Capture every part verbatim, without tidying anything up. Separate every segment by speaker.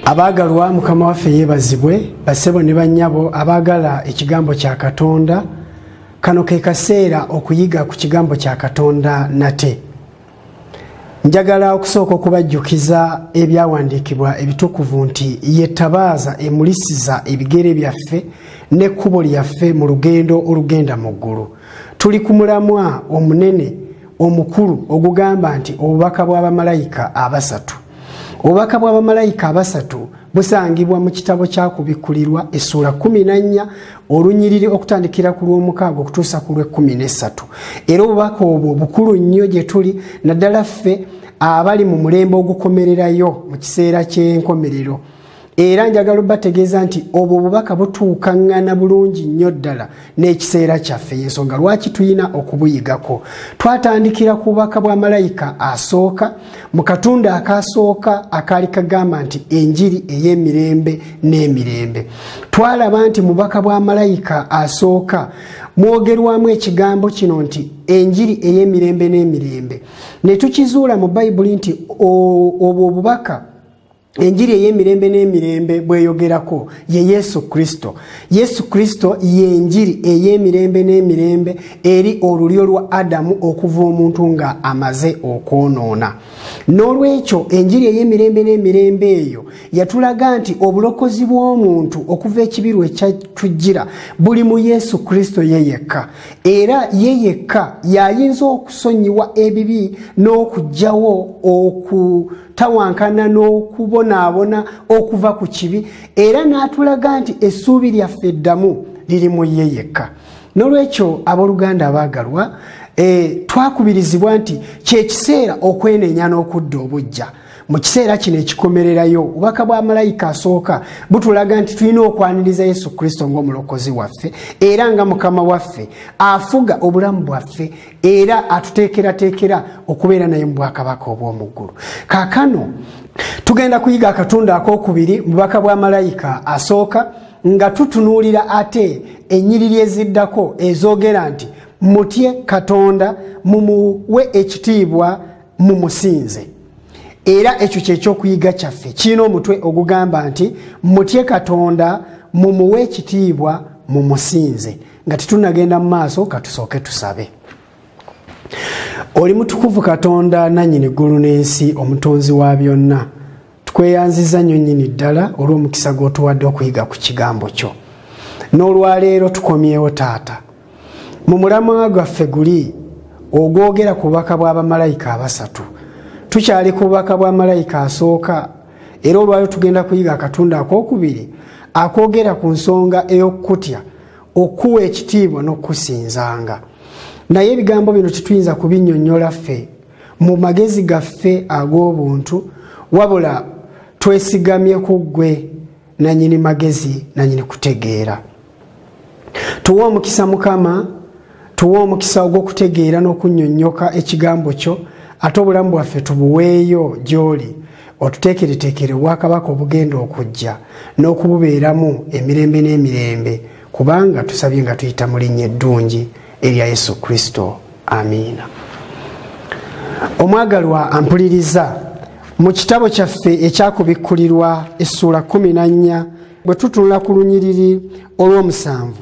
Speaker 1: Abagalwa Mukama waffe yebazibwe basebo ne bannyabo abagala ekigambo kya Katonda kano ke kaseera okuyiga ku kigambo kya Katonda nate. Njagala okusooka okubajjukiza ebyawandiikibwa ebitukuvu nti yetabaaza emulisiza ebigere byaffe n'ekkubo lyaffe mu lugendo olugenda mu ggulu. Tuli ku mulamwa omunene omukulu ogugamba nti obubaka bw'abamalayika abasatu. Obubaka bw'abamalayika abasatu busangibwa mu kitabo kyakubikkulirwa essula kumi na nnya olunyiriri okutandikira ku lw'omukaaga okutuusa ku lw'ekkumi n'essatu. Era obubaka obwo bukulu nnyo gye tuli naddala ffe abali mu mulembe ogukomererayo mu kiseera ky'enkomerero. Era njagala bategeeza nti obwo obubaka butuukaŋŋana bulungi nnyo ddala n'ekiseera kyaffe, y'ensonga lwaki tuyina okubuyigako. Twatandikira ku bubaka bwa malayika asooka mu katundu akasooka akaali kagamba nti enjiri ey'emirembe n'emirembe. Twalaba nti mu bubaka bwa malayika asooka mwogerwamu ekigambo kino nti enjiri ey'emirembe n'emirembe. Ne tukizuula mu Bayibuli nti obwo obubaka enjiri ey'emirembe n'emirembe bweyogerako ye Yesu Kristo. Yesu Kristo y'enjiri ey'emirembe n'emirembe eri olulyo lwa Adamu okuva omuntu nga amaze okwonoona. N'olwekyo enjiri ey'emirembe n'emirembe eyo yatulaga nti obulokozi bw'omuntu okuva ekibirwa ekyatujjira buli mu Yesu Kristo ye yekka. Era ye yekka y'ayinza okusonyiwa ebibi n'okugyawo okutawankana n'okubonaabona okuva ku kibi, era n'atulaga nti essuubi lyaffe eddamu liri mu ye yekka. N'olwekyo abooluganda abaagalwa, e, twakubirizibwa nti kyekiseera okwenenya n'okudda obujja. Mu kiseera kino ekikomererayo obubaka bwa malayika asooka butulaga nti tulina okwaniriza Yesu Kristo ng'omulokozi waffe era nga Mukama waffe afuga obulamu bwaffe era atuteekerateekera okubeera naye mu bwakabaka obw'omu ggulu. Kaakano tugenda kuyiga akatundu ak'okubiri mu bubaka bwa malayika asooka nga tutunuulira ate ennyiriri eziddako ezoogera nti mutye Katonda, mumuwe ekitiibwa, mumusinze. Era ekyo kyekyokuyiga kyaffe kirina omutwe ogugamba nti mutye Katonda, mumuwe ekitiibwa, mumusinze. Nga tetunagenda mu maaso katusooke tusabe. Oli mutukuvu Katonda nannyini ggulu n'ensi, omutonzi wa byonna, tukweyanziza nnyo nnyini ddala olw'omukisa gw'otuwadde okuyiga ku kigambo kyo. N'olwaleero tukomyewo Taata mu mulamwa gwaffe guli ogwogera ku bubaka bw'abamalayika abasatu. Tukyali ku bubaka bwa malayika asooka, era olwaleero tugenda kuyiga akatundu ak'okubiri akoogera ku nsonga ey'okutya, okuwa ekitiibwa n'okusinzanga. Naye ebigambo bino tetuyinza kubinnyonnyola ffe mu magezi gaffe ag'obuntu, wabula twesigamye ku ggwe nannyini magezi, nannyini kutegeera. Tuwe omukisa Mukama, tuwe omukisa ogw'okutegeera n'okunnyonnyoka ekigambo kyo, ate obulamu bwaffe tubuweeyo gy'oli, otuteekereteekere obwakabaka obugenda okujja n'okububeeramu emirembe n'emirembe, kubanga tusabye nga tuyita mu linnya eddungi erya Yesu Kristo. Amiina. Omwagalwa ampuliriza, mu kitabo kyaffe ekyakubikkulirwa essula kumi na nnya bwe tutunula ku lunyiriri olw'omusanvu,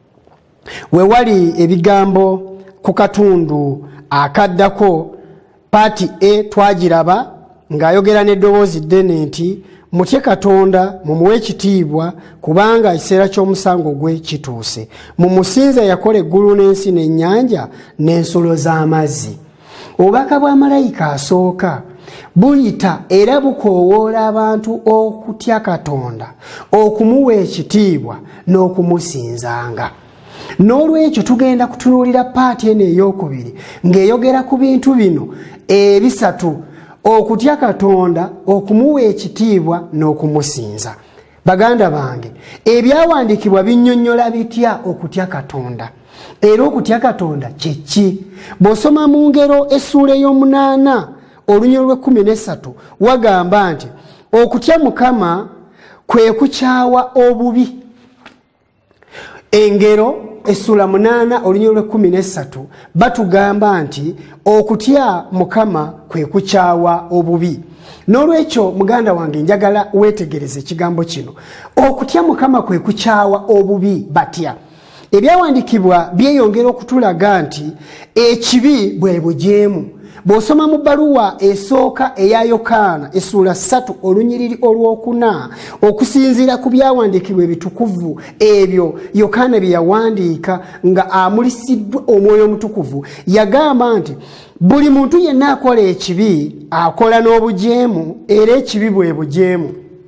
Speaker 1: we wali ebigambo ku katundu akaddako, paati E twagiraba ng'ayogera n'eddoboozi ddene nti mutye Katonda, mumuwe ekitiibwa, kubanga ekiseera ky'omusango gwe kituuse. Mumusinze yakola eggulu n'ensi n'ennyanja n'ensolo z'amazzi. Obubaka bwa malayika asooka buyita era bukoowoola abantu okutya Katonda, okumuwa ekitiibwa n'okumusinzanga. N'olwekyo tugenda kutunuulira paati eno ey'okubiri ng'eyogera ku bintu bino ebisatu: okutya Katonda, okumuwa ekitiibwa n'okumusinza. Baganda bange, ebyawandiikibwa binnyonnyola bitya okutya Katonda? Era okutya Katonda kye ki? Bw'osoma mu Ngero essuula ey'omunaana olunyiriri lw'ekkumi n'essatu wagamba nti okutya Mukama kwe kukyawa obubi. Engero essula munana olunyiriro lwe kumi n'essatu batugamba nti okutya Mukama kwe kukyawa obubi. N'olwekyo muganda wange njagala weetegereze ekigambo kino. Okutya Mukama kwe kukyawa obubi batya. Ebyawandiikibwa byeyongera okutulaga nti ekibi bwe bujeemu. Bw'osoma mu bbaluwa esooka eya Yokaana essula ssatu olunyiriri olwokuna okusinziira ku byawandiikibwa ebitukuvu ebyo Yokaana bye yawandiika nga amulisiddwa Omwoyo Omutukuvu, yagamba nti buli muntu yenna akola ekibi akola n'obujeemu, era ekibi bwe bujeemu.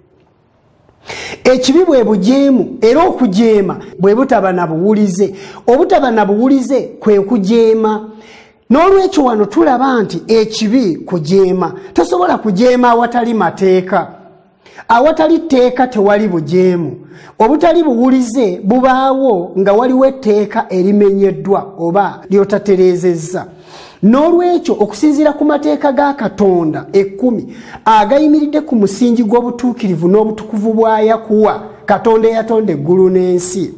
Speaker 1: Ekibi bwe bujeemu, era okujeema bwe butaba na buwulize. Obutaba na buwulize kwe kujeema. N'olwekyo wano tulaba nti ekibi kujeema. Tosobola kujeema awatali mateeka. Awatali tteeka tewali bujeemu. Obutali buwulize bubaawo nga waliwo etteeka erimenyeddwa oba lyotatereezezza. N'olwekyo okusinziira ku mateeka ga Katonda ekkumi agayimiridde ku musingi gw'obutuukirivu n'obutukuvu bw'ayakuwa Katonda eyatonda eggulu n'ensi,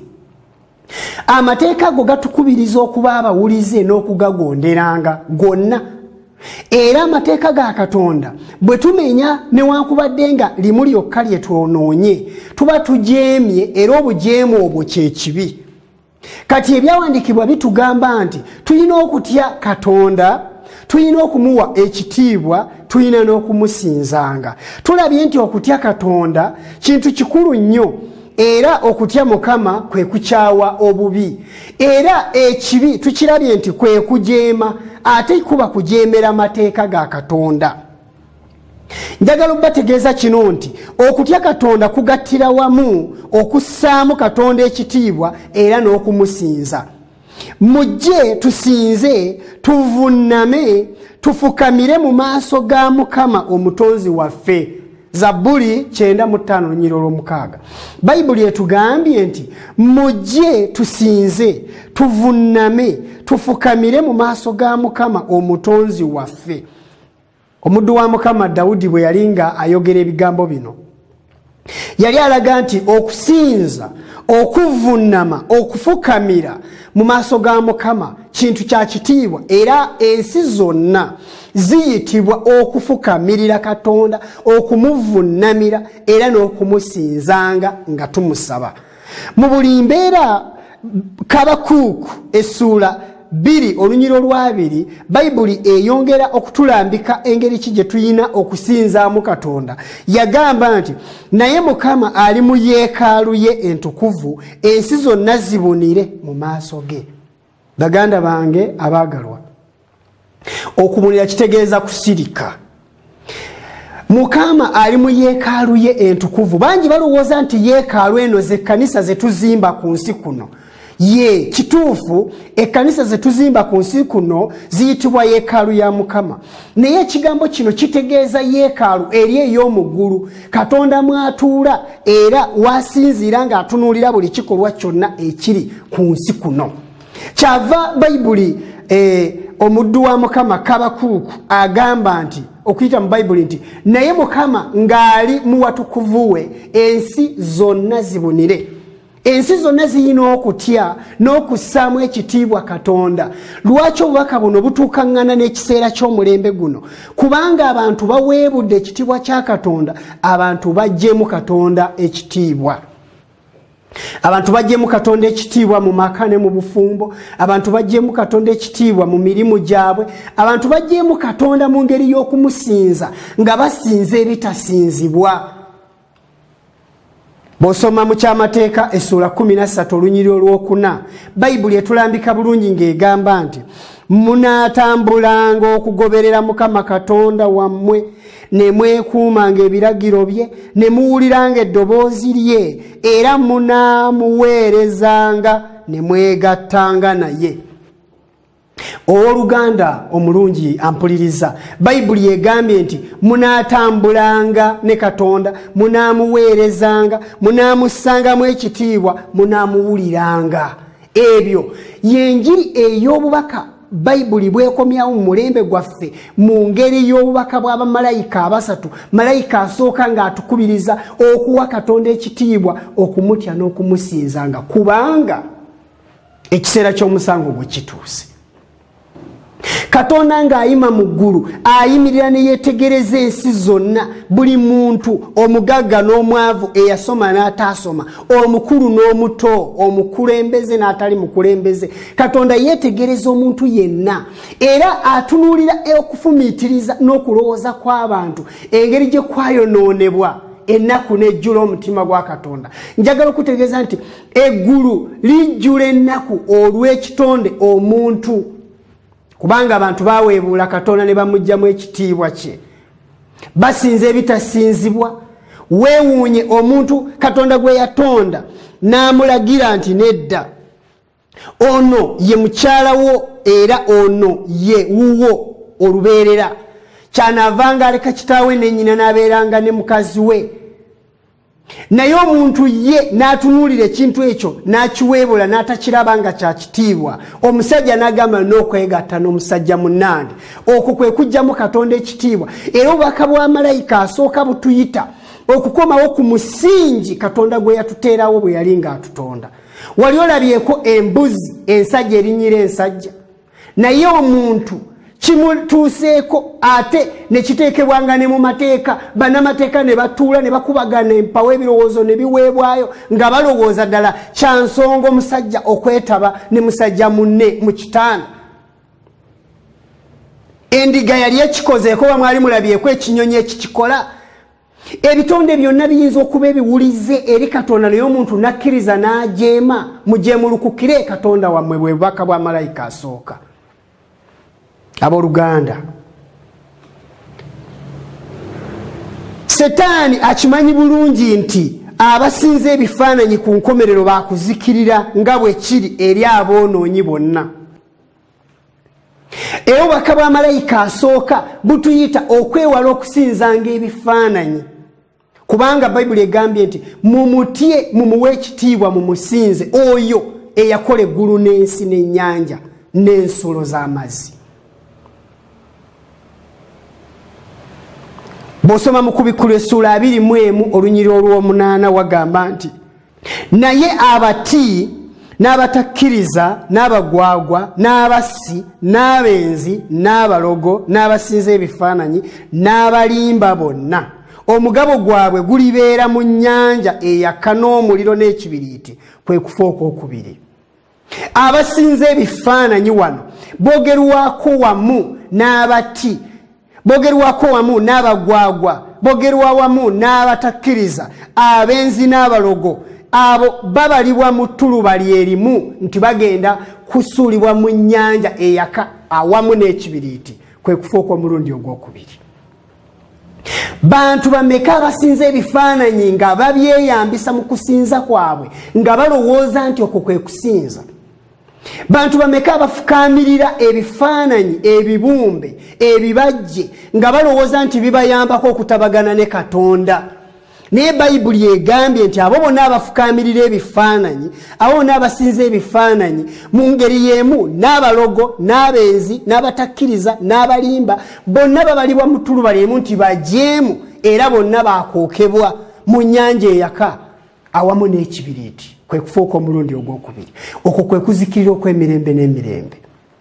Speaker 1: amateeka ago gatukubiriza okuba abawulize n'okugagonderanga gonna. Era amateeka ga Katonda bwe tumenya newankubadde nga limu lyokka lye twonoonye tuba tujeemye, era obujeemu obwo kye kibi. Kati ebyawandiikibwa bitugamba nti tulina okutya Katonda, tulina okumuwa ekitiibwa, tulina n'okumusinzanga. Tulabye nti okutya Katonda kintu kikulu nnyo, era okutya Mukama kwe kukyawa obubi. Era ekibi tukirabye nti kwe kujeema, ate kuba kujeemera mateeka ga Katonda. Njagala okubategeeza kino nti okutya Katonda kugattira wamu okussaamu Katonda ekitiibwa era n'okumusinza. Mujje tusinze, tuvunname, tufukamire mu maaso ga Mukama omutonzi waffe. Zaburi kyenda mu ttaano olunyiriro olw'omukaaga. Bayibuli etugambye nti mujje tusinze, tuvunname, tufukamire mu maaso ga Mukama omutonzi waffe. Omuddu wa Mukama Dawudi bwe yali nga ayogera ebigambo bino, yali alaga nti okusinza, okuvunnama, okufukamira mu maaso ga Mukama kintu kya kitiibwa, era ensi zonna ziyitibwa okufukamirira Katonda, okumuvunnamira era n'okumusinzanga nga tumusaba. Mu buli mbeera Kabakuuku essula biri olunyiriro lwabiri Bayibuli eyongera okutulambika engeri ki gye tuyina okusinzaamu Katonda. Yagamba nti naye Mukama ali mu yeekaalu ye entukuvu, ensi zonna zibunire mu maaso ge. Baganda bange abaagalwa, okubulira kitegeeza kusirika. Mukama ali mu yeekaalu ye entukuvu. Bangi balowooza nti yeekaalu eno ze kkanisa ze tuzimba ku nsi kuno. Ye kituufu ekkanisa ze tuzimba ku nsi kuno ziyitibwa yeekaalu ya Mukama. Naye ekigambo kino kitegeeza yeekaalu eri ey'omu ggulu, Katonda mwatuula era wasinziira ng'atunuulira buli kikolwa kyonna ekiri ku nsi kuno. Kyava Bayibuli eh, omuddu wa Mukama Kabakuuku agamba nti, okuyita mu Bayibuli nti naye Mukama ng'ali mu watukuvu we, ensi zonna zibunire. Ensi zonna ziyina okutya n'okussaamu ekitiibwa Katonda. Lwaki obubaka buno butuukaŋŋana n'ekiseera ky'omulembe guno? Kubanga abantu baweebudde ekitiibwa kya Katonda, abantu baggyemu Katonda ekitiibwa. Abantu baggyemu Katonda ekitiibwa mu maka ne mu bufumbo, abantu baggyemu Katonda ekitiibwa mu mirimu gyabwe, abantu baggyemu Katonda mu ngeri y'okumusinza nga basinza ebitasinzibwa. Bosoma mu kyamateeka essula kumi na ssatu olunyiriro olwokuna, Bayibuli etulambika bulungi ng'egamba nti munaatambulanga okugoberera Mukama Katonda wammwe, ne mwekuumanga ebiragiro bye, ne muwuliranga eddoboozi lye, era munaamuweerezanga ne mwegattanga naye. Owooluganda omulungi ampuliriza, Bayibuli egambye nti munaatambulanga ne Katonda, munaamuweerezanga, munaamussangamu ekitiibwa, munaamuwuliranga. Ebyo yenjiri ey'obubaka Bayibuli bwekomyawo mu mulembe gwaffe mu ngeri y'obubaka bw'abamalayika abasatu. Malayika asooka ng'atukubiriza okuwa Katonda ekitiibwa, okumutya n'okumusinzanga, kubanga ekiseera ky'omusango gwe kituuse. Katonda ng'ayima mu ggulu ayimirira ne yeetegereza ensi zonna, buli muntu, omugagga n'omwavu, eyasoma n'ataasoma, omukulu n'omuto, omukulembeze n'atali mukulembeze. Katonda yeetegereza omuntu yenna era atunuulira okufumiitiriza n'okulowooza kw'abantu engeri gye kwayonoonebwa ennaku n'ejjula omutima gwa Katonda. Njagala okutegeeza nti eggulu lijjula ennaku olw'ekitonde omuntu, kubanga abantu baweebuula Katonda ne bamugyamu ekitiibwa kye, basinza ebitasinzibwa. Weewuunye omuntu Katonda gwe yatonda n'amulagira nti nedda, ono ye mukyalawo era ono ye wuwo olubeerera, kyanaavanga aleka kitaawe ne nnyina n'abeeranga ne mukazi we. Naye omuntu ye n'atunuulira ekintu ekyo n'akiweebula n'atakiraba nga kya kitiibwa. Omusajja n'agamba n'okwegatta n'omusajja munnange. Okwo kwe kuggyamu Katonda ekitiibwa. Era obubaka bwa malayika asooka butuyita okukomawo ku musingi Katonda gwe yatuteerawo bwe yali ng'atutonda. Wali olabyeko embuzi ensajja erinnyira ensajja, naye omuntu kimutuuseeko ate ne kiteekebwanga ne mu mateeka, bannamateeka ne batuula ne bakubagana empawo, ebirowoozo ne biweebwayo nga balowooza ddala kya nsonga omusajja okwetaba ne musajja munne mu kitaano. Endiga yali ekikozeeko oba mwali mulabyeko ekinyonyi ekikikola. Ebitonde byonna biyinza okuba ebiwulize eri Katonda, naye omuntu nakkiriza n'ajeema. Mujeemulukukire Katonda wammwe bwe bubaka bwa malayika asooka. Abooluganda, Setaani akimanyi bulungi nti abasinza ebifaananyi ku nkomerero baakuzikirira nga bwe kiri eri aboonoonyi bonna. Era obubaka bwa malayika asooka butuyita okwewala okusinzanga ebifaananyi, kubanga Bayibuli egambye nti mumutye, mumuwe ekitiibwa, mumusinze oyo eyakola eggulu n'ensi n'ennyanja n'ensolo z'amazzi. Bw'osoma mu Kubikkulu essuula abiri mu emu olunyiri olw'omunaana wagamba nti naye abati n'abatakkiriza n'abagwagwa n'abassi n'abenzi n'abalogo n'abasinza ebifaananyi n'abalimba bonna, omugabo gwabwe gulibeera mu nnyanja eyaka n'omuliro n'ekibiriiti, kwe kufa okwokubiri. Abasinza ebifaananyi wano boogerwako wamu n'abati, bogerwako wamu n'abagwagwa, bogerwa wamu n'abatakkiriza, abenzi n'abalogo. Abo babalibwa mu ttuluba lyerimu nti bagenda kusuulibwa mu nnyanja eyaka awamu n'ekibiriiti, kwe kufa okw'omulundi ogwokubiri. Bantu bameka abasinza ebifaananyi nga babyeyambisa mu kusinza kwabwe nga balowooza nti okwo kwe kusinza? Bantu bameka abafukaamirira ebifaananyi, ebibumbe, ebibajje nga balowooza nti bibayambako okutabagana ne Katonda? Naye Bayibuli egambye nti abo bonna abafukaamirira ebifaananyi, abo bonna abasinza ebifaananyi mu ngeri y'emu, n'abalogo, n'abenzi, n'abatakkiriza, n'abalimba, bonna babalibwa mu ttuluba ly'emu nti bajeemu, era bonna baakookebwa mu nnyanja eyaka awamu n'ekibiriiti, kwe kufa okw'omulundi ogwokubiri. Okwo kwe kuzikirira okw'emirembe n'emirembe.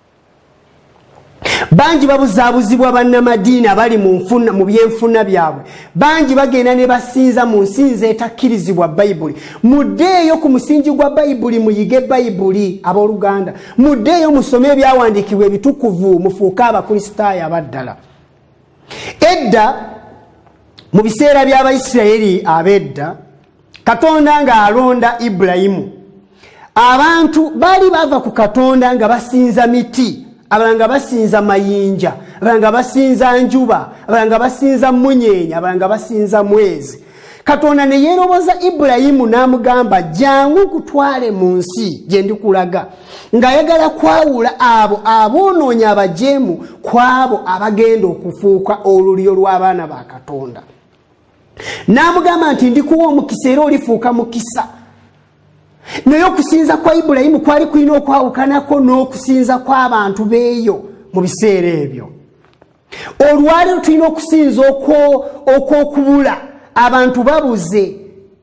Speaker 1: Bangi babuzaabuzibwa bannamadiini abali mu nfuna, mu byenfuna byabwe. Bangi bagenda ne basinza mu nsinza etakkirizibwa Bayibuli. Muddeeyo ku musingi gwa Bayibuli, muyige Bayibuli abooluganda. Muddeeyo musome ebyawandiikibwa ebitukuvu, mufuuke abakristaayo abaddala. Edda mu biseera by'Abayisirayiri ab'edda, Katonda ng'alonda Ibulayimu, abantu baali bava ku Katonda nga basinza miti, abalala nga basinza mayinja, abalala nga basinza njuba, abalala nga basinza munyeenya, abalala nga basinza mwezi. Katonda ne yeeroboza Ibulayimu n'amugamba, jangu nkutwale mu nsi gye ndikulaga, ng'ayagala kwawula abo aboonoonya abajeemu ku abo abagenda okufuuka olulyo lw'abaana ba Katonda. N'amugamba nti ndikuwa omukisa era olifuuka mukisa. Naye okusinza kwa Ibulayimu kwali kulina okwawukanako n'okusinza kw'abantu beeyo mu biseera ebyo. Olwaleero tulina okusinza okw'okubula. Abantu babuze.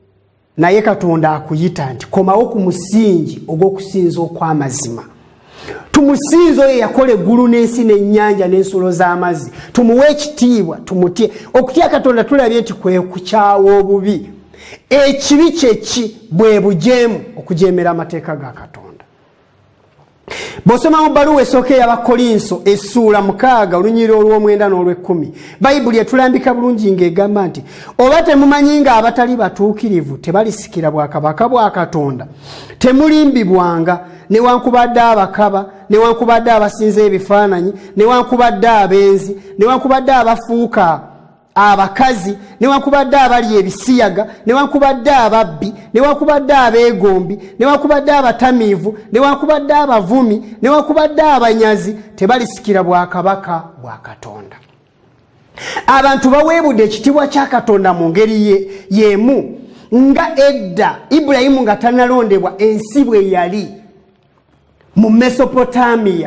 Speaker 1: naye Katonda akuyita nti komawo ku musingi ogw'okusinza okw'amazima. Tumusinzo ye yakola eggulu n'ensi n'ennyanja n'ensulo z'amazzi. Tumuwe ekitiibwa, tumutye. Okutya Katonda tulabye nti kwe kukyawa obubi. Ekibi kyeki bwe bujeemu, okujeemera amateeka ga Katonda. Bw'osoma mu bbaluwa esooka ey'Abakolinso essuula mukaaga olunyiriri olw'omwenda n'olw'ekkumi, Bayibuli etulambika bulungi ng'egamba nti oba temumanyi ng'abatali batuukirivu tebalisikira bwakabaka bwa Katonda, temulimbibwanga newankubadde abakaba, newankubadde abasinza ebifaananyi, newankubadde abenzi, newankubadde abafuuka abakazi, newankubadde abali ebisiyaga, newankubadde ababbi, newankubadde abeegombi, newankubadde abatamiivu, newankubadde abavumi, newankubadde abanyazi tebalisikira bwakabaka bwa Katonda. Abantu baweebudde ekitiibwa kya Katonda mu ngeri y'emu nga edda Ibulayimu nga tannalondebwa ensi bwe yali mu Mesopotamia,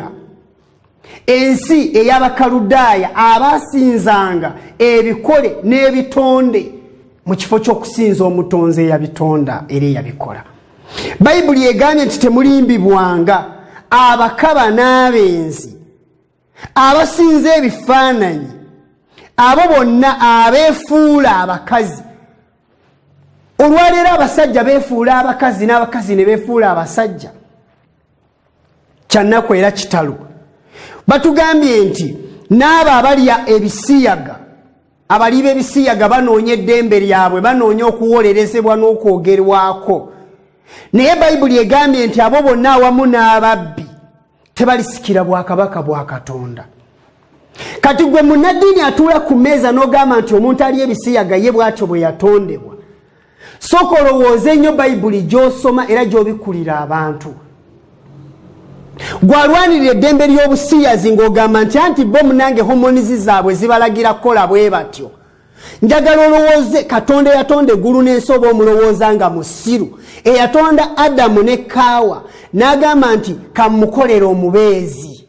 Speaker 1: ensi ey'Abakaludaaya abasinzanga ebikole n'ebitonde mu kifo ky'okusinza omutonzi eyabitonda era eyabikola. Bayibuli egambye nti temulimbibwanga abakaba n'abenzi, abasinza ebifaananyi, abo bonna abeefuula abakazi. Olwaleero abasajja beefuula abakazi n'abakazi ne beefuula abasajja. Kyannaku era kitalo. Batugambye nti n'abo abalya ebisiyaga, abali b'ebisiyaga banoonya eddembe lyabwe, banoonya okuwolerezebwa n'okwogerwako. Naye Bayibuli egambye nti abo bonna awamu n'ababbi tebalisikira bwakabaka bwa Katonda. Kati gwe munnaddiini atuula ku mmeeza n'ogamba nti omuntu ali ebisiyaga ye bw'atyo bwe yatondebwa. Sooka olowooze ennyo Bayibuli gy'osoma era gy'obikulira abantu. Gwalwanirira eddembe ly'obusiyazi ng'ogamba nti anti bo munange homonizi zaabwe zibalagira kukola bwe batyo. Njagala olowooze Katonda eyatonda eggulu n'ensi oba omulowooza nga musiru, eyatonda Adamu ne Kaawa n'agamba nti kamukolera omubeezi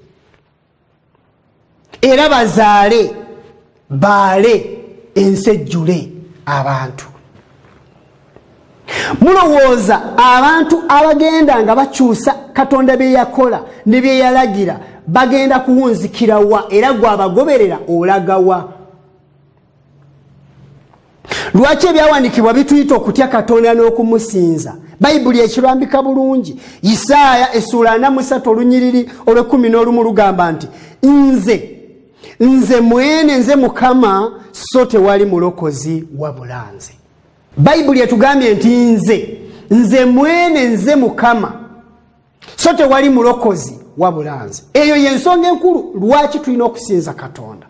Speaker 1: era bazaale baale ensi ejjule abantu. Mulowooza abantu abagenda nga bakyusa Katonda bye yakola ne bye yalagira bagenda kuwunzikira wa era gwabagoberera olagawa? Lwaki ebyawandiikibwa bituyita okutya Katonda n'okumusinza? Bayibuli ekirambika bulungi. Isaaya essuula ana mu ssatu olunyiriri olw'ekkumi n'olumu lugamba nti nze nze mwene nze Mukama so tewali mulokozi wabula nze. Bayibuli etugambye nti nze nze mwene nze Mukama so tewali mulokozi wabula nze. Eyo y'ensonga enkulu lwaki tulina okusinza Katonda.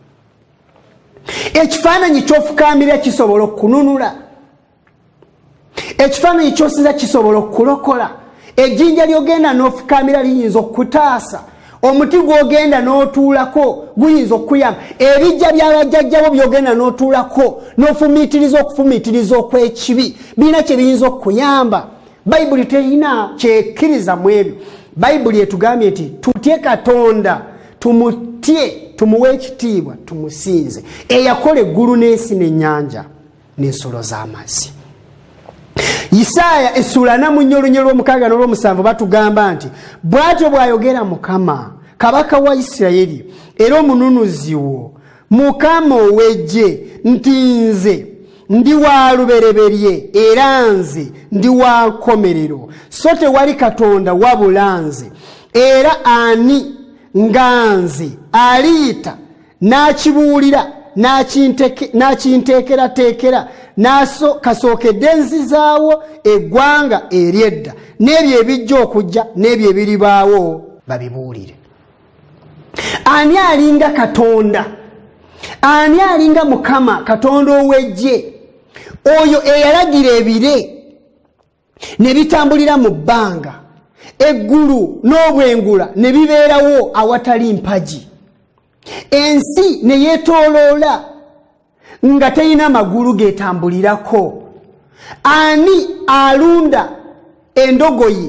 Speaker 1: Ekifaananyi ky'ofukaamira kisobola okukununula, ekifaananyi ky'osinza kisobola okukulokola, ejjinja ly'ogenda n'ofukaamira liyinza okutaasa, omuti gw'ogenda n'otuulako guyinza okuyamba, ebijja by'abajjajjabo by'ogenda n'otuulako n'ofumiitiriza okufumiitiriza okw'ekibi birina kye biyinza okuyamba. Bayibuli terina kyekkiriza mu ebyo. Bayibuli etugambye nti tutye Katonda, tumutye, tumuwe ekitiibwa, tumusinze eyakola eggulu n'ensi n'ennyanja n'ensolo z'amazzi. Isaaya essuula ana mu nnya olunya olw'omukaaga n'olw'omusanvu batugamba nti bw'atyo bw'ayogera Mukama, kabaka wa Isirayiri era omununuzi wo, Mukama ow'eggye, nti nze ndi wa lubereberye era nze ndi wa nkomerero, so tewali Katonda wabula nze, era ani nga nze aliyita n'akibuulira n'akinteekerateekera naso kasookedde enzizaawo eggwanga eryedda n'ebyo ebijja okujja n'ebyo ebiribaawo babibuulire. Ani alinga Katonda? Ani alinga Mukama Katonda ow'eggye, oyo eyalagira ebire ne bitambulira mu bbanga, eggulu n'obwengula ne bibeerawo awatali mpagi, ensi ne yeetooloola nga teyina magulu geetambulirako? Ani alunda endogoyi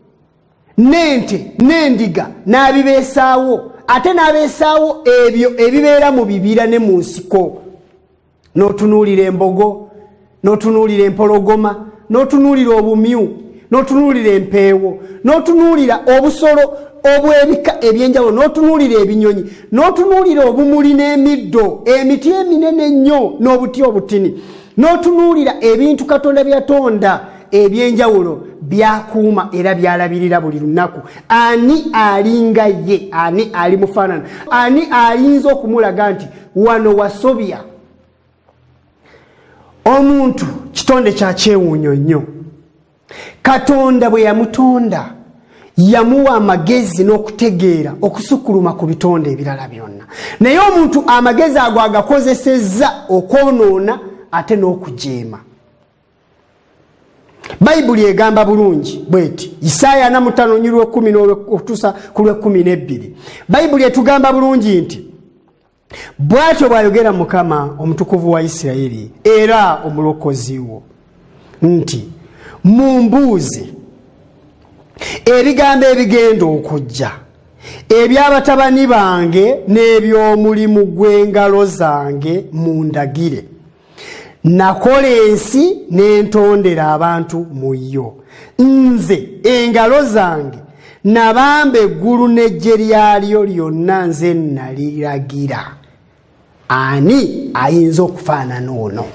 Speaker 1: n'ente n'endiga n'abibeesaawo ate n'abeesaawo ebyo ebibeera mu bibira ne mu nsiko? N'otunuulira embogo, n'otunuulira empologoma, n'otunuulira obumyu n'otunuulira empeewo n'otunuulira obusolo obw'ebika ebyenjawulo n'otunuulira ebinyonyi n'otunuulira obumuli n'emiddo emiti eminene ennyo n'obuti obutini n'otunuulira ebintu Katonda byatonda ebyenjawulo byakuuma era byalabirira buli lunaku. Ani alinga ye? Ani ali mufaanana? Ani ayinza okumulaga nti wano wasobya? Omuntu kitonde kya kyewuunyo nnyo. Katonda bwe yamutonda yamuwa amagezi n'okutegeera okusukuluma ku bitonde ebirala byonna, naye omuntu amagezi ago agakozesezza okwonoona ate n'okujeema. Bayibuli egamba bulungi bweti, Isaaya ana mu ttaano nnyirwa ekkumi n'okutuusa ku lw'ekkumi n'ebbiri. Bayibuli etugamba bulungi nti bw'atyo bw'ayogera Mukama omutukuvu wa Isirayiri era omulokozi wo nti mumbuuze ebigambo ebigenda okujja eby'abatabani bange n'eby'omulimu gw'engalo zange mundagire. Nakola ensi n'entondera abantu mu yo. Nze engalo zange nabamba eggulu n'eggye lyalyo lyonna nze naliragira. Ani ayinza okufaanana ono?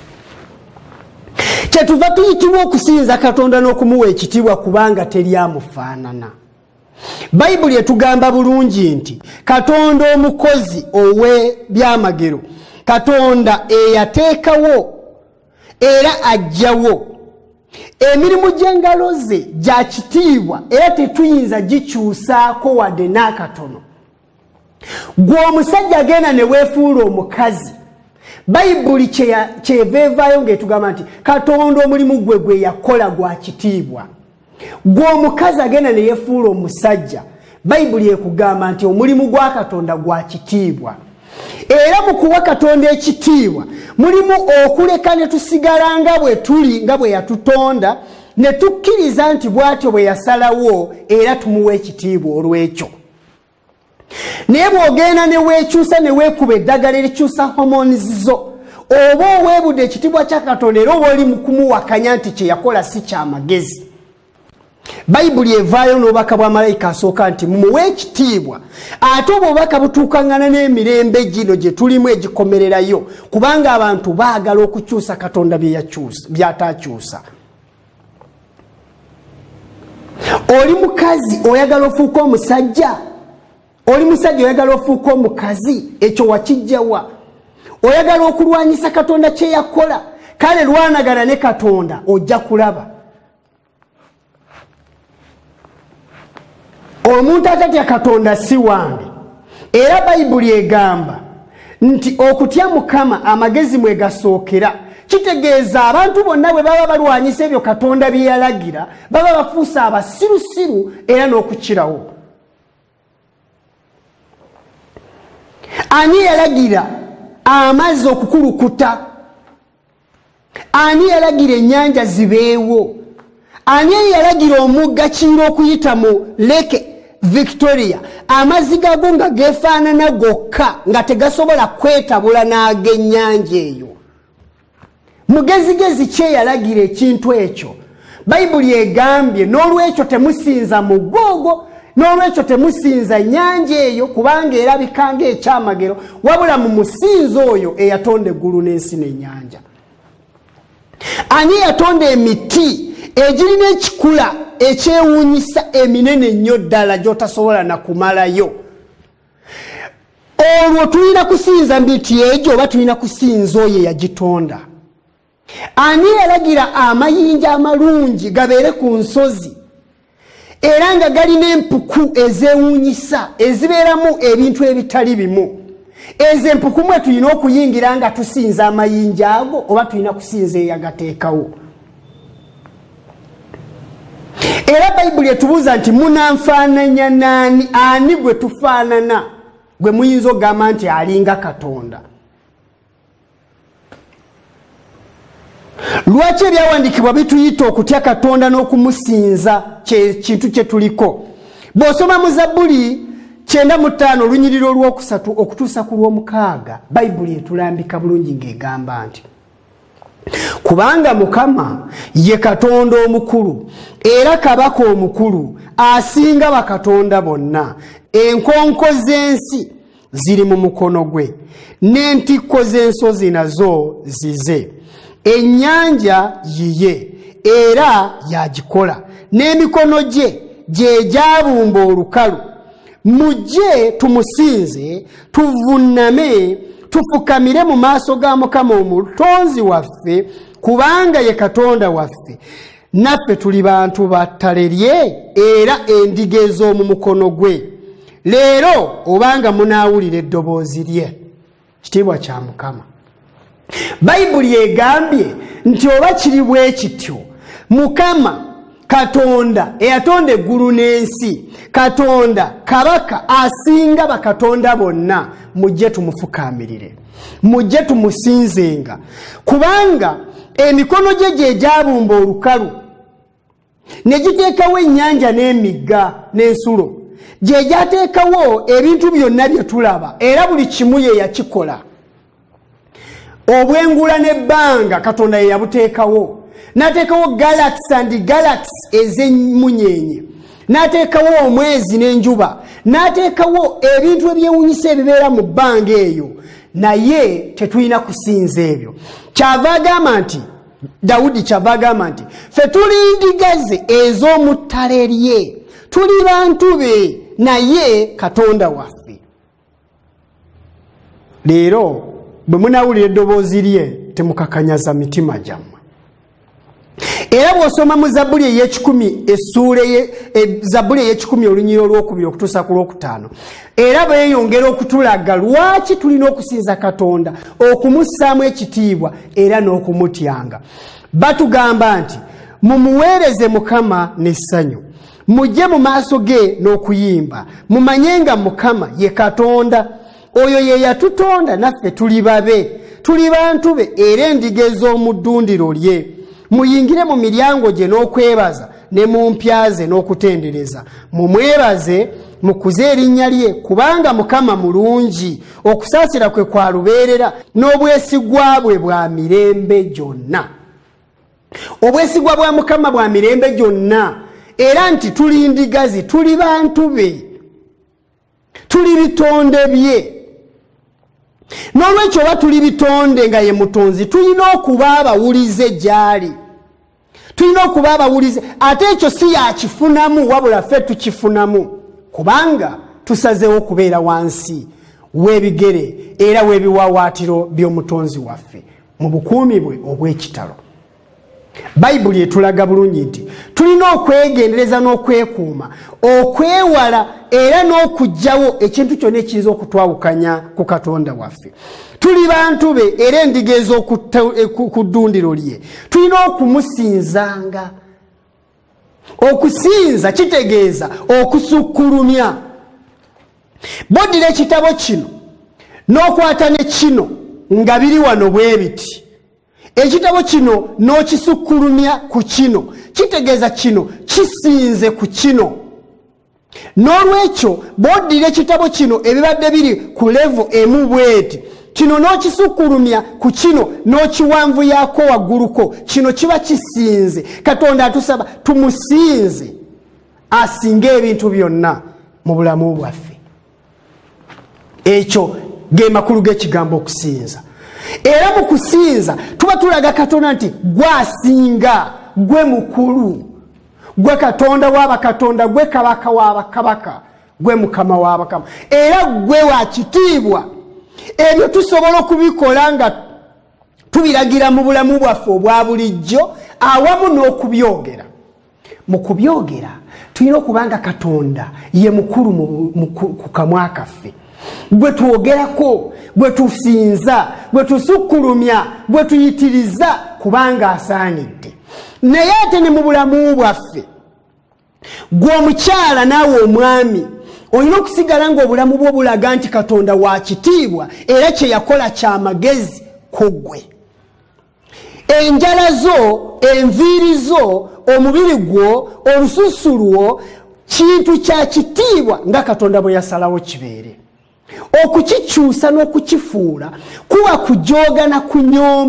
Speaker 1: Kyetuva tuyitibwa okusinza Katonda n'okumuwa ekitiibwa kubanga teryamufaanana. Bayibuli etugamba bulungi nti Katonda omukozi ow'ebyamagero, Katonda eyateekawo era ajjawo emirimu gy'engalo ze gya kitiibwa era tetuyinza gikyusaako wadde n'akatono. Gwe omusajja agenda ne weefuula omukazi, Bayibuli kyeveevaayo ng'etugamba nti Katonda omulimu gwe gwe yakola gwa kitiibwa. Gwe omukazi agenda ne yeefuula omusajja, Bayibuli ekugamba nti omulimu gwa Katonda gwa kitiibwa. Era mu kuwa Katonda ekitiibwa mulimu okuleka ne tusigala nga bwe tuli nga bwe yatutonda ne tukkiriza nti bw'atyo bwe yasalawo era tumuwa ekitiibwa olw'ekyo. Naye bw'ogenda ne weekyusa ne weekuba eddagala erikyusa hormones zo oba oweebudde ekitiibwa kya Katonda era oba oli mu kumuwakanya nti kye yakola si kyamagezi. Bayibuli evaayo n'obubaka bwa malayika asooka nti mumuwe ekitiibwa ate obubaka butuukangana n'emirembe gino gye tulimu egikomererayo kubanga abantu baagala okukyusa Katonda by'ataakyusa. Oli mukazi oyagala ofuuka omusajja? Oli musajja oyagala ofuuka omukazi? Ekyo wakijjawa? Oyagala okulwanyisa Katonda kye yakola? Kale lwanagana ne Katonda ojja kulaba. Omuntu atatya Katonda si wange. Era Bayibuli egamba nti okutya Mukama amagezi mwe gasookera. Kitegeeza abantu bonna bwe baba balwanyisa ebyo Katonda bye yalagira baba bafuusa abasirusiru era n'okukirawo. Ani yalagira amazzi okukulukuta? Ani yalagira ennyanja zibeewo? Ani yalagira omugga Kiyira okuyita mu Lake Victoria amazzi gago nga geefaanana gokka nga tegasobola kwetabula n'ag'ennyanja eyo? Mugezigezi kye yalagira ekintu ekyo? Bayibuli egambye n'olwekyo temusinza mugogo n'olwekyo temusinza nnyanja eyo kubanga erabika ng'ekyamagero wabula mu musinzo oyo eyatonda eggulu n'ensi n'ennyanja. Ani yatonda emiti egirina ekikula ekyewuunyisa eminene ennyo ddala gy'otasobola na kumalayo? Olwo tulina kusinza miti egyo oba tulina kusinza oyo eyagitonda? Ani yalagira amayinja amalungi gabeere ku nsozi era nga galina empuku ezeewuunyisa ezibeeramu ebintu ebitali bimu? Ezo empuku mwe tulina okuyingira nga tusinza amayinja ago oba tulina kusinza eyagateekawo? Era Bayibuli etubuuza nti munanfaananya naani? Ani gwe tufaanana gwe muyinza okugamba nti alinga Katonda? Lwaki ebyawandiikibwa bituyita okutya Katonda n'okumusinza kintu kye tuliko? Bw'osoma mu Zabbuli kyenda mu ttaano olunyiriri olwokusatu okutuusa ku lw'omukaaga, Bayibuli etulambika bulungi ng'egamba nti kubanga Mukama ye Katonda omukulu era kabaka omukulu asinga bakatonda bonna. Enkonko z'ensi ziri mu mukono gwe n'entikko z'ensozi nazo zize. Ennyanja yiye era yagikola n'emikono gye gye gyabumba olukalu. Mujje tumusinze tuvunname tufukamire mu maaso ga Mukama omutonzi waffe kubanga ye Katonda waffe. Naffe tuli bantu battale lye era endiga ez'omu mukono gwe. Leero obanga munaawulira eddoboozi lye. Kitiibwa kya Mukama. Bayibuli egambye nti oba kiri bwe kityo Mukama Katonda eyatonda eggulu n'ensi, Katonda kabaka asinga bakatonda bonna, mujje tumufukamirire, mujje tumusinzenga kubanga emikono gye gye gyabumba olukalu ne giteekawo ennyanja n'emigga n'ensulo, gye gyateekawo ebintu byonna bye tulaba era buli kimu ye yakikola. Obwengula n'ebbanga Katonda ye yabuteekawo. N'ateekawo galaxy and galaxy ez'emunyenye, n'ateekawo omwezi n'enjuba, n'ateekawo ebintu ebyewunyisa ebibeera mu bbanga eyo, naye tetulina kusinza ebyo. Kyava agamba nti Dawudi kyava agamba nti ffe tuli ndiga ze ez'omu ttale lye, tuli bantu be naye Katonda waffe. Leero bwe munaawulira eddoboozi lye temukakanyaza mitima gyammwe. Era bw'osoma mu Zabbuli ey'ekikumi essuula Zabbuli ey'ekikumi olunyiriro olwokubiri okutuusa ku lwokutaano, era beeyongera okutulaga lwaki tulina okusinza Katonda, okumussaamu ekitiibwa era n'okumutyanga. Batugamba nti mumuweereze Mukama n'essanyu, mujje mu maaso ge n'okuyimba, mumanye nga Mukama ye Katonda. Oyo ye yatutonda naffe tuli babe, tuli bantu be era endiga ez'omu ddundiro lye. Muyingire mu miryango gye n'okwebaza ne mu mpya ze n'okutendereza. Mumwebaze mukuze erinnya lye kubanga Mukama mulungi, okusaasira kwe kwa lubeerera n'obwesigwa bwe bwa mirembe gyonna. Obwesigwa bwa Mukama bwa mirembe gyonna, era nti tuli ndigazi, tuli bantu be, tuli bitonde bye. N'olwekyo oba tuli bitonde nga ye mutonzi, tulina okuba abawulize gy'ali, tulina okuba abawulize. Ate ekyo si yakifunamu wabula ffe tukifunamu kubanga tusazeewo okubeera wansi w'ebigere era w'ebiwawaatiro by'omutonzi waffe mu bukuumi bwe obw'ekitalo. Bayibuli etulaga bulungi nti tulina okwegendereza n'okwekuuma, okwewala era n'okugyawo ekintu kyonna ekiyinza okutwawukanya ku Katonda waffe. Tuli bantu be era endiga ez'oku ddundiro lye, tulina okumusinzanga. Okusinza kitegeeza okusukkulumya. Boddira ekitabo kino n'okwata ne kino nga biri wano bwe biti. Ekitabo kino n'okisukkulumya ku kino, kitegeeza kino kisinze ku kino. N'olwekyo bw'oddira ekitabo kino ebibadde biri ku levo emu bweti, kino n'okisukkulumya ku kino n'okiwanvuyaako wagguluko, kino kiba kisinze. Katonda atusaba tumusinze asinga ebintu byonna mu bulamu bwaffe. Ekyo ge makulu g'ekigambo okusinza. Era mu kusinza tuba tulaga Katonda nti gwasinga, gwe mukulu, gwe Katonda w'abakatonda, gwe kabaka w'abakabaka, gwe Mukama w'abakama, era gwe wa kitiibwa. Ebyo tusobola okubikola nga tubiragira mu bulamu bwaffe obwa bulijjo awamu n'okubyogera. Mu kubyogera tulina okubanga Katonda ye mukulu ku kamwa kaffe, gwe twogerako, gwe tusinza, gwe tusukkulumya, gwe tuyitiriza kubanga asaanidde. Naye ate ne mu bulamu bwaffe, gwe omukyala naawe omwami, olina okusigala ng'obulamu bwo bulaga nti Katonda wa kitiibwa era kye yakola kya magezi ku ggwe. Enjala zo, enviiri zo, omubiri gwo, olususu lwo, kintu kya kitiibwa nga Katonda bwe yasalawo kibeere. Okukikyusa n'okukifuula kuba kujooga na kunyooma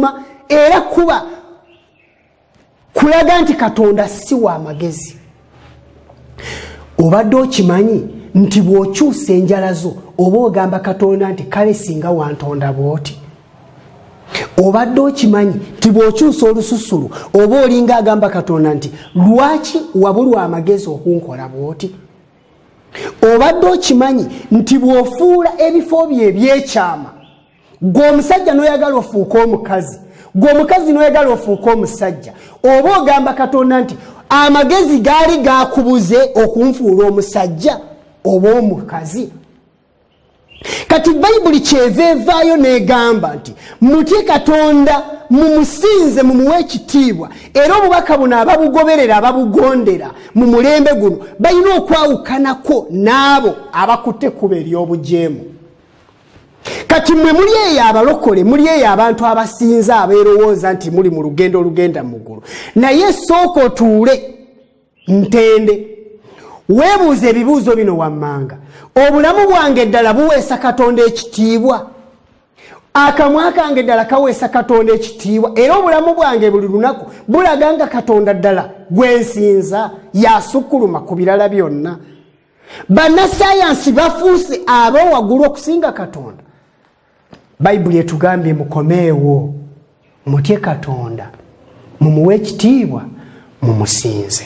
Speaker 1: era kuba kulaga nti Katonda si wa magezi. Obadde okimanyi nti bw'okyusa enjala zo oba ogamba Katonda nti kale singa wantonda bw'oti? Obadde okimanyi nti bw'okyusa olususulu oba olinga agamba Katonda nti lwaki wabulwa amagezi okunkola bw'oti? Obadde okimanyi nti bw'ofuula ebifo bye ebyekyama, gwe omusajja n'oyagala ofuuka omukazi, gwe omukazi n'oyagala ofuuka omusajja, oba ogamba Katonda nti amagezi gaali gakubuze okunfuula omusajja oba omukazi? Kati Bayibuli kyeva evaayo n'egamba nti mutye Katonda mumusinze mumuwe ekitiibwa, era obubaka buno ababugoberera ababugondera mu mulembe guno balina okwawukanako n'abo abakutte kuba ery'obujeemu. Kati mwe muli eyo abalokole, muli eyo abantu abasinza abeerowooza nti muli mu lugendo olugenda mu ggulu, naye sooka otuule ntende weebuuze ebibuuzo bino wammanga. Obulamu bwange ddala buweesa Katonda ekitiibwa? Akamwa kange ddala kaweesa Katonda ekitiibwa? Era obulamu bwange buli lunaku bulaga nga Katonda ddala gwe nsinza yasukkuluma ku birala byonna? Bannasayansi bafuuse ab'owaggulu okusinga Katonda. Bayibuli etugambye mukomeewo, mutye Katonda, mumuwe ekitiibwa, mumusinze.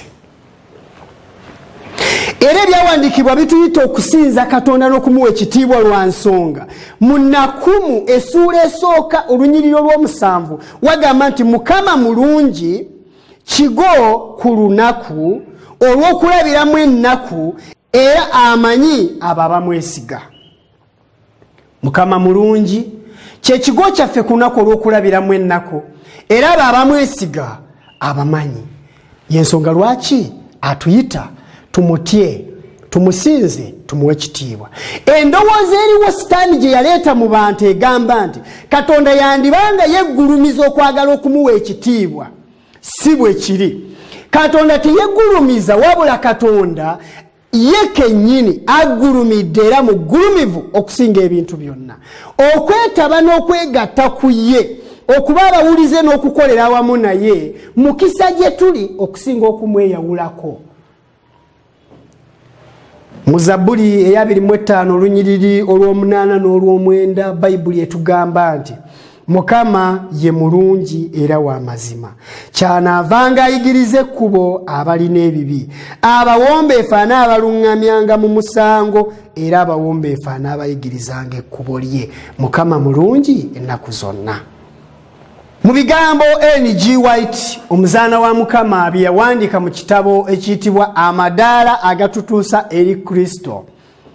Speaker 1: Era ebyawandiikibwa bituyita okusinza Katonda n'okumuwa ekitiibwa lwa nsonga. Mu Nakkumu essuula esooka olunyiriro lw'omusanvu wagamba nti Mukama mulungi, kigo ku lunaku olw'okulabiramu ennaku, era amanyi abo abamwesiga. Mukama mulungi kye kigo kyaffe ku lunaku olw'okulabiramu ennaku, era abo abamwesiga abamanyi. Y'ensonga lwaki atuyita tumutye, tumusinze, tumuwe ekitiibwa. Endowooza eriwo Sitaani gye yaleeta mu bantu egamba nti Katonda yandibanga yeggulumiza okwagala okumuwa ekitiibwa. Si bwe kiri. Katonda teyeggulumiza, wabula Katonda ye kennyini aggulumidde era muggulumivu okusinga ebintu byonna. Okwetaba n'okwegatta ku ye, okuba abawulize n'okukolera awamu naye, mukisa gye tuli okusinga okumweyawulako. Mu Zabbuli eyabiri mu etaano olunyiriri olw'omunaana n'olw'omwenda Bayibuli etugamba nti Mukama ye mulungi era wa mazima, kyanaavanga ayigirize ekkubo abalina ebibi, abawombeefu anaabaluŋŋamyanga mu musango, era abawombeefu anaabayigirizanga ekkubo lye. Mukama mulungi ennaku zonna. Mu bigambo N G White omuzaana wa Mukama bye yawandiika mu kitabo ekiyitibwa Amadaala Agatutuusa eri Kristo,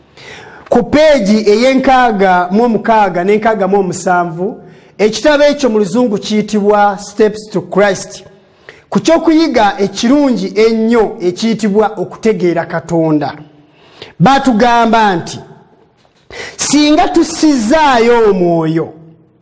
Speaker 1: ku peegi ey'enkaaga mu omukaaga n'enkaaga mu omusanvu, ekitabo ekyo mu luzungu kiyitibwa Steps to Christ, ku kyokuyiga ekirungi ennyo ekiyitibwa okutegeera Katonda. Batugamba nti singa tusizaayo omwoyo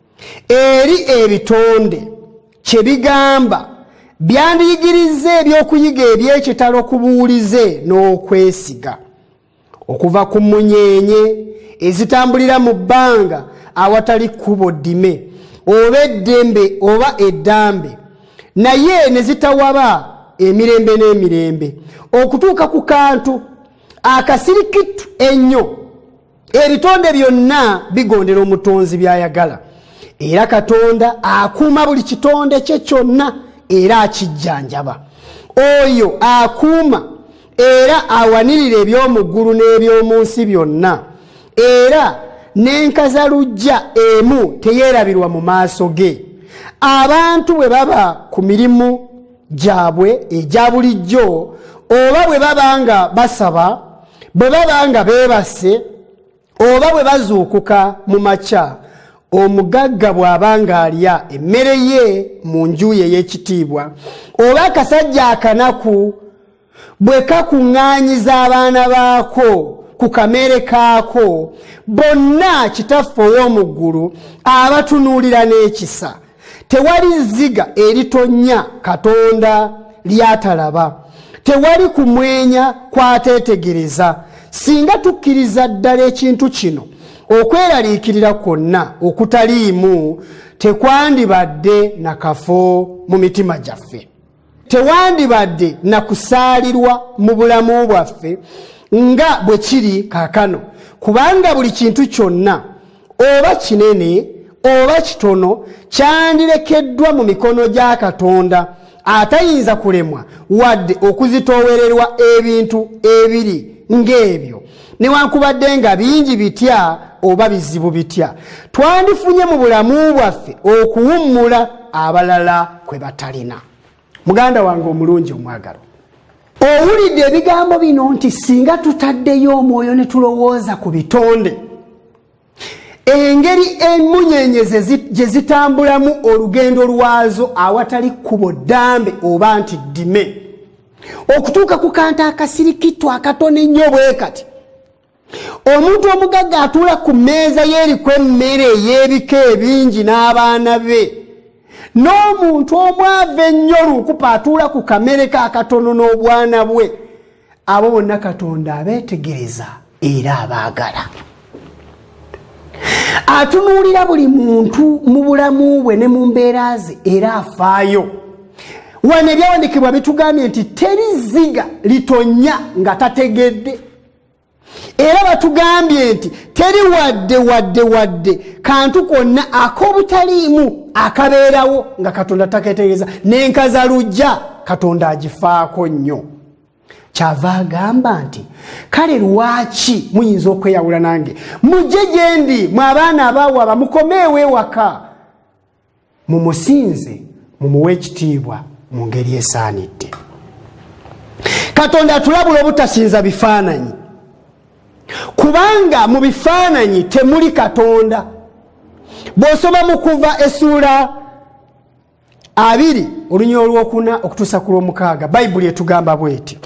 Speaker 1: eri ebitonde kye bigamba, byandiyigiriza ebyokuyiga eby'ekitalo kubuulize n'okwesiga, okuva ku munyeenye ezitambulira mu bbanga awatali kkubo ddime oba eddembe oba eddambe, naye ne zitawaba emirembe n'emirembe, okutuuka ku kantu akasirikitu ennyo. Ebitonde byonna bigondera omutonzi by'ayagala, era Katonda akuuma buli kitonde kye kyonna era akijjanjaba. Oyo akuuma era awanirira eby'omu ggulu n'eby'omu nsi byonna, era n'enkazalujja emu teyeerabirwa mu maaso ge. Abantu bwe baba ku mirimu gyabwe egya bulijjo, oba bwe baba nga basaba, bwe baba nga beebase, oba bwe bazuukuka mu makya, omugagga bw'abanga alya emmere ye mu nju ye ey'ekitiibwa, oba akasajja akanaku bwe kakuŋŋaanyiza abaana baako ku kamere kaako, bonna Kitaffe ow'omu ggulu abatunuulira n'ekisa. Tewali zziga eritonnya Katonda lyatalaba, tewali kumwenya kwateetegereza. Singa tukkiriza ddala ekintu kino, okweraliikirira kwonna okutaliimu, tekwandibadde na kafo mu mitima gyaffe, tewandibadde na kusaalirwa mu bulamu bwaffe nga bwe kiri kaakano, kubanga buli kintu kyonna oba kinene oba kitono kyandirekeddwa mu mikono gya Katonda atayinza kulemwa wadde okuzitoowererwa ebintu ebiri ng'ebyo, newankubadde nga bingi bitya oba bizibu bitya. Twandifunye mu bulamu bwaffe okuwummula abalala kwe batalina. Muganda wange omulungi omwagalo, owulidde ebigambo bino nti singa tutaddeyo omwoyo ne tulowooza ku bitonde, engeri emunyenyeze gye zitambulamu olugendo lwazo awatali kkubo ddambe oba nti ddime, okutuuka ku kantu akasirikitwa akatono ennyo bwe kati, omuntu omugagga atuula ku mmeeza yeeriko emmere ey'ebika ebingi n'abaana be, n'omuntu omwava ennyo lukupa atuula ku kamere ka akatono n'obwana bwe. Abo bonna Katonda abeetegereza era abaagala. Atunuulira buli muntu mu bulamu bwe ne mu mbeera ze era afaayo. Wano ebyawandiikibwa bitugambye nti teri zziga litonya nga tategedde. Era batugambye nti teri wadde wadde wadde kantu konna ak'obutaliimu akabeerawo nga Katonda taketegeeza, n'enkaza lujja Katonda agifaako nnyo. Kyava agamba nti kale lwaki muyinza okweyawula nange, mujje gye ndi mwe abaana abaawaba, mukomeewo ewaka, mumusinze mumuwe ekitiibwa mu ngeri esaanidde. Katonda atulabula obutasinza bifaananyi, kubanga mu bifaananyi temuli Katonda. Bw'osoma mu Kuva essuula abiri olunya olwokuna okutuusa ku lwomukaaga, Bayibuli etugamba bw'eti: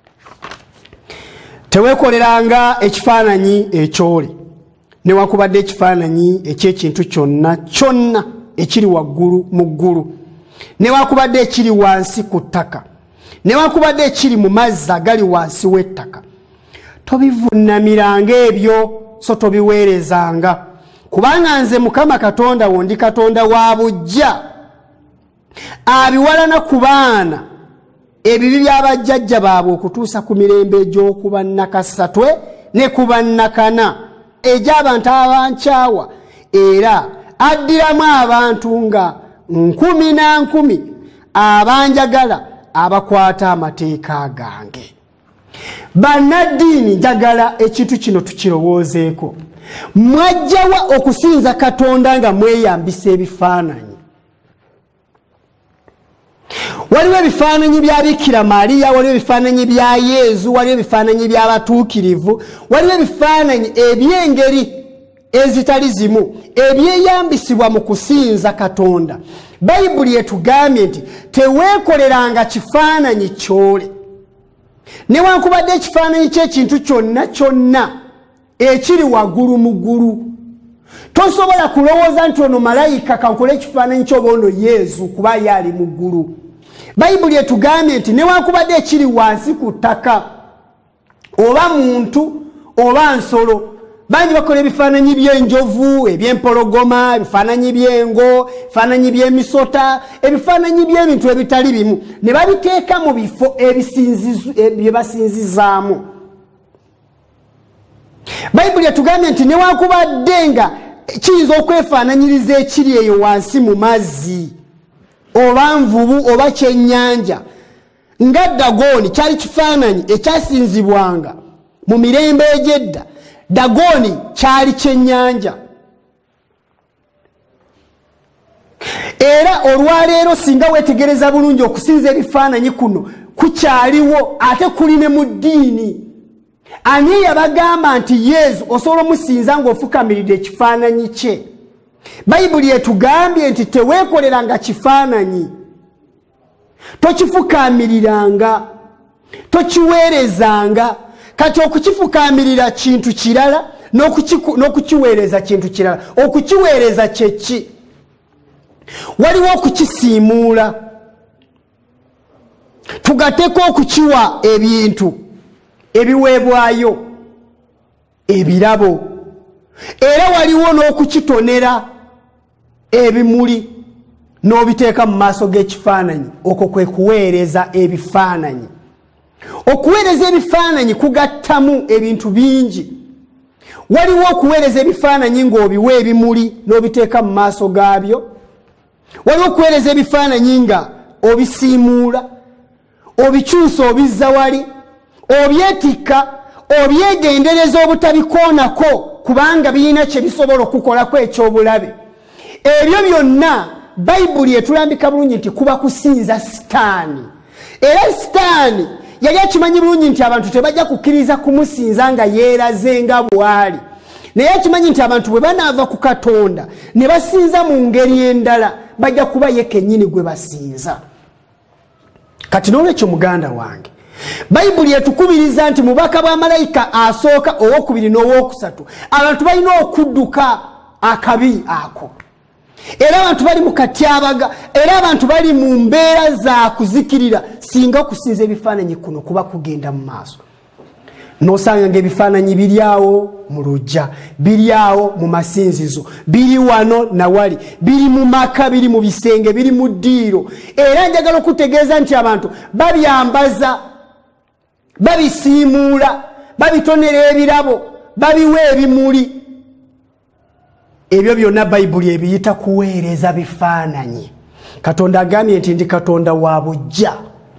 Speaker 1: teweekoleranga ekifaananyi ekyole, newankubadde ekifaananyi eky'ekintu kyonna kyonna ekiri waggulu mu ggulu, newankubadde ekiri wansi ku ttaka, newankubadde ekiri mu mazzi agali wansi w'ettaka. Tobivuunamiranga ebyo, so tobiweerezanga, kubanga nze Mukama Katonda wo ndi Katonda wa buggya, abiwalana ku baana ebibi by'abajjajja baabwe okutuusa ku mirembe egy'okuba nakasatwe ne kuba nakana egy'abantu abankyawa, era addiramu abantu nga nkumi na nkumi abanjagala abakwata amateeka gange. Bannaddiini, njagala ekintu kino tukirowoozeeko. Mwajjawa okusinza Katonda nga mweyambisa ebifaananyi. Waliwo ebifaananyi bya Bikira Mariya, waliwo ebifaananyi bya Yesu, waliwo ebifaananyi by'abatuukirivu, waliwo ebifaananyi eby'engeri ezitali zimu ebyeyambisibwa mu kusinza Katonda. Bayibuli etugambye nti teweekoleranga kifaananyi kyole, newankubadde ekifaananyi ky'ekintu kyonna kyonna ekiri waggulu mu ggulu. Tosobola kulowooza nti ono malayika kankole ekifaananyi ky'oba ono Yesu kuba ye ali mu ggulu. Bayibuli etugambye nti newankubadde ekiri wansi ku ttaka, oba muntu oba nsolo. Bangi bakola ebifaananyi by'enjovu, eby'empologoma, ebifaananyi by'engo, ebifaananyi by'emisota, ebifaananyi by'ebintu ebitali bimu, ne babiteeka mu bifo bye basinzizaamu. Bayibuli etugambye nti newankubadde nga kiyinza okwefaananyiriza ekiri eyo wansi mu mazzi, oba nvubu oba kyennyanja, nga Dagoni kyali kifaananyi ekyasinzibwanga mu mirembe egy'edda. Dagoni kyali kyennyanja. Era olwaleero singa weetegereza bulungi okusinza ebifaananyi kuno kukyaliwo ate kuli ne mu ddiini. Ani yabagamba nti Yesu osobola omusinza ng'ofukamiridde ekifaananyi kye? Bayibuli etugambye nti teweekoleranga kifaananyi, tokifukamiriranga, tokiweerezanga. Kati okukifukamirira kintu kirala, n'okukiweereza kintu kirala. Okukiweereza kye ki? Waliwo okukisiimuula, tugatteko okukiwa ebintu ebiweebwayo, ebirabo, era waliwo n'okukitonera. ebimuli n'obiteeka mu maaso g'ekifaananyi, okwo kwe kuweereza ebifaananyi. Okuweereza ebifaananyi kugattamu ebintu bingi. Waliwo okuweereza ebifaananyi ng'obiwa ebimuli n'obiteeka mu maaso gaabyo. Waliwo okuweereza ebifaananyi nga obisiimuula, obikyusa obizza wali, obyetikka, obyegendereza obutabikoonako kubanga birina kye bisobola okukolako ekyobulabe. Ebyo byonna Bayibuli etulambika bulungi nti kuba kusinza Sitaani. Era Sitaani yali akimanyi bulungi nti abantu tebajja kukkiriza kumusinza nga yeeraze nga bw'ali. Naye akimanyi nti abantu bwe banaava ku Katonda ne basinza mu ngeri endala bajja kuba ye kennyini gwe basinza. Kati n'olwekyo muganda wange, Bayibuli etukubiriza nti mubaka bwa malayika asooka, owokubiri n'owokusatu abantu balina okudduka akabi ako. Era abantu bali mu katyabaga, era abantu bali mu mbeera za kuzikirira singa kusinza ebifaananyi kuno kuba kugenda mu maaso. N'osanga ng'ebifaananyi biri awo mu luggya, biri awo mu masinzizo, biri wano na wali, biri mu maka, biri mu bisenge, biri mu ddiiro. Era njagala okutegeeza nti abantu babyambaza, babisiimuula, babitonera ebirabo, babiwa ebimuli. Ebyo byonna Bayibuli ebiyita kuweereza bifaananyi. Katonda agambye nti ndi Katonda wa buggya,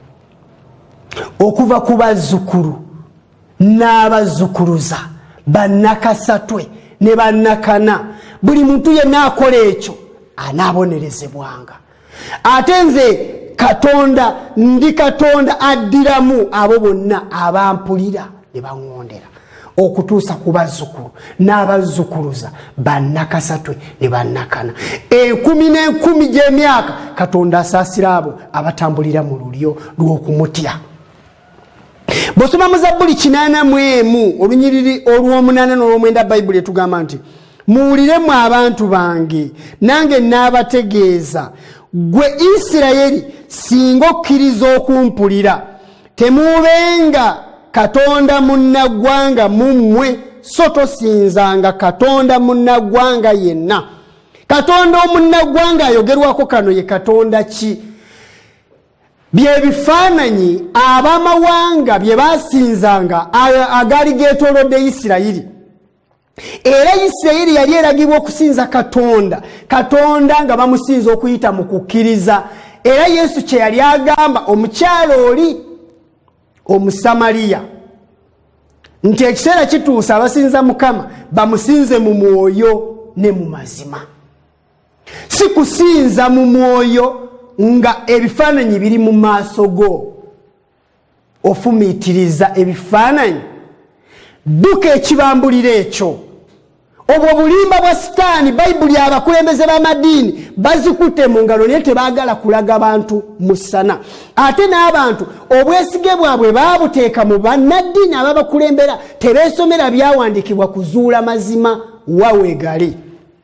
Speaker 1: okuva ku bazzukulu n'abazzukuluza, bannakasatwe ne bannakana. Buli muntu yenna akola ekyo anaabonerezebwanga. Ate nze Katonda ndi Katonda addiramu abo bonna abampulira ne baŋŋondera, okutuusa ku bazzukulu n'abazzukuluza, bannakasatwe ne bannakana. Enkumi n'enkumi gy'emyaka Katonda asaasira abo abatambulira mu lulyo lw'okumutya. Bw'osoma mu Zabbuli kinaana mu emu olunyiriri olw'omunaana n'olw'omwenda, Bayibuli etugamba nti muwuliremu abantu bange nange n'abategeeza, gwe Isirayiri singa okkiriza okumpulira, temubenga Katonda munnaggwanga mu mmwe, so tosinzanga Katonda munnaggwanga yenna. Katonda omunnaggwanga ayogerwako kano ye Katonda ki? Bye bifaananyi abamawanga bye basinzanga agaali geetoolodde Isirayiri. Era Isirayiri yali eragibwa okusinza Katonda, Katonda nga bamusinza okuyita mu kukkiriza. Era Yesu kye yali agamba omukyalo oli Omusamaliya nti ekiseera kituusa abasinza Mukama bamusinze mu mwoyo ne mu mazima. Si kusinza mu mwoyo nga ebifaananyi biri mu maaso go ofumiitiriza ebifaananyi. Dduka ekibambulira ekyo. Obwo bulimba bwa Sitaani Bayibuli abakulembeze b'amadiini bazikutte mu ngalo naye tebaagala kulaga bantu musana. Ate n'abantu obwesige bwabwe baabuteeka mu bannaddiini ababakulembera, tebeesomera byawandiikibwa kuzuula mazima waweegali.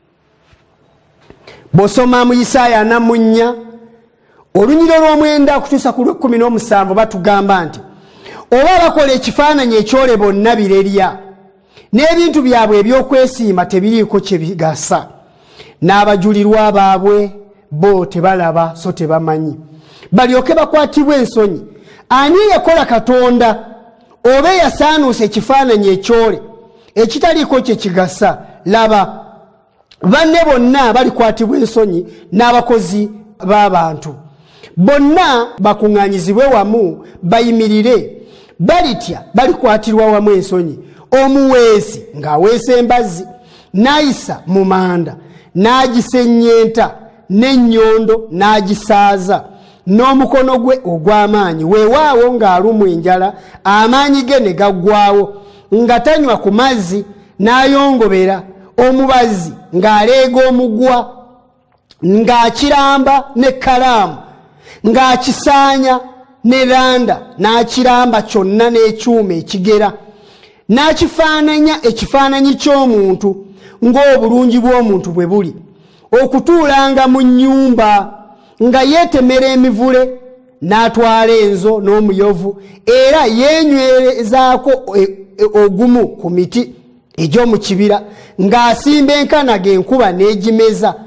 Speaker 1: Bw'osoma mu Isaaya ana mu nnya olunyiri olw'omwenda okutuusa ku lw'ekkumi n'omusanvu batugamba nti oba bakola ekifaananyi ekyole bonna birerya, n'ebintu byabwe ebyokwesiima tebiriiko kye bigasa, n'abajulirwa baabwe bo tebalaba so tebamanyi, balyoke bakwatibwe ensonyi. Ani yakola Katonda oba yasaanuusa ekifaananyi ekyole ekitaliiko kye kigasa? Laba, banne bonna balikwatibwa ensonyi n'abakozi b'abantu. Bonna bakuŋŋaanyizibwe wamu bayimirire, balitya balikwatirwa wamu ensonyi. Omuweesi ng'aweesa embazzi, n'ayisa mu manda, n'agisennyenta, n'ennyondo n'agisaaza, n'omukono gwe ogw'amaanyi, weewaawo ng'alumwa enjala, amaanyi ge ne gaggwaawo, nga tanywa ku mazzi, n'ayongobera, omubazi ng'aleega omugwa, ng'akiramba n'ekkalaamu, ng'akisaanya ne landa, n'akiramba kyonna n'ekyuma ekigera, n'akifaananya ekifaananyi ky'omuntu ng'obulungi bw'omuntu bwe buli, okutuulanga mu nnyumba nga yeetemera emivule, n'atwala enzo n'omuyovu, era yeenywerezaako ogumu ku miti egy'omu kibira, ng'asimba enkanaga enkuba n'egimeza,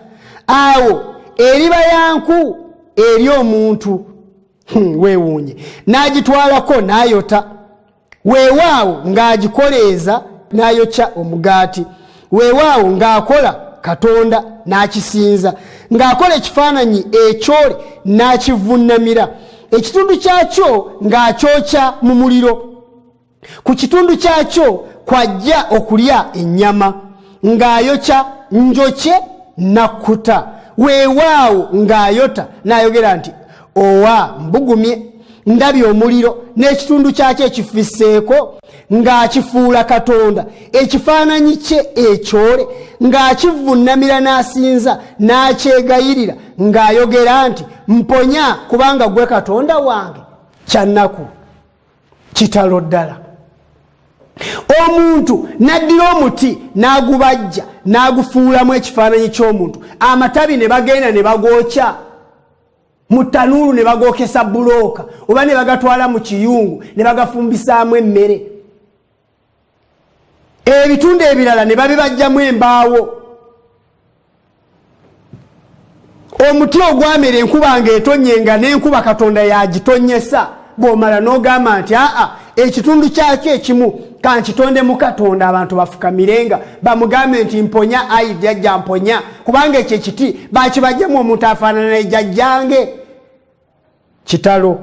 Speaker 1: awo eriba yanku eri omuntu hmm, weewuunye n'agitwalako n'ayota weewaawo ng'agikoleeza n'ayokya omugaati weewaawo ng'akola Katonda n'akisinza ng'akola ekifaananyi ekyole n'akivunnamira ekitundu kyakyo ng'akyokya mu muliro ku kitundu kyakyo kwajja okulya ennyama ng'ayokya njokye nakkuta weewaawo ng'ayota n'ayogera nti owa mbugumye ndabye omuliro n'ekitundu kyakyo ekifisseeko ng'akifuula Katonda ekifaananyi kye ekyole ng'akivunnamira n'asinza n'akyegayirira ng'ayogera nti mponya kubanga gwe Katonda wange kyannaku kitalo ddala. Omuntu n'addira omuti n'agubajja n'agufuulamu ekifaananyi ky'omuntu amatabi ne bagenda ne bagookya mu ttanuulu ne bagookesa bulooka oba ne bagatwala mu kiyungu ne bagafumbisaamu emmere ebitundu ebirala ne babibajjamu embaawo omuti ogwamera enkuba ng'etonye nga n'enkuba Katonda yagitonnyesa bw'omala n'ogamba nti aa ekitundu kyakyo ekimu kankitonde mu Katonda abantu bafukamirenga bamugambe nti mponya ayi jjajja mponya kubanga ekyo ekiti bakibajjamu omuntu afaanana ne jjajjange kitalo.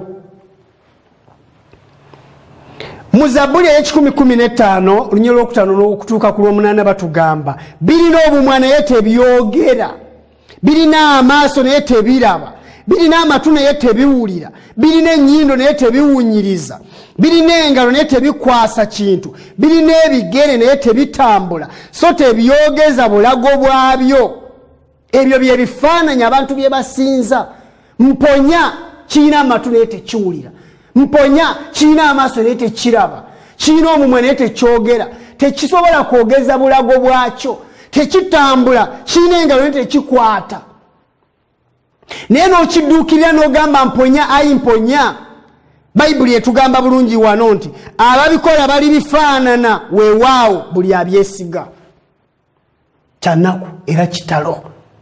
Speaker 1: Mu Zabbuli ey'ekikumi kumi n'ettaano olunyiri lwokutaano n'okutuuka ku lw'omunaana batugamba birina obumwa naye tebyogera birina amaaso naye tebiraba birina amatu naye tebiwulira birina ennyindo naye tebiwunyiriza birina engalo naye tebikwasa kintu birina ebigere naye tebitambula so tebyogeza bulago bwabyo ebyo bye bifaananyi abantu bye basinza. Mponya kirina amatu naye tekiwulira mponya kirina amaaso naye tekiraba kirina omumwa naye tekyogera tekisobola kwogeza bulago bwakyo tekitambula kirina engalo naye tekikwata naye n'okidduukirira n'ogamba mponya ayi mponya. Bayibuli etugamba bulungi wano nti ababikola bali bifaanana weewaawo buli abyesiga kyannaku era kitalo.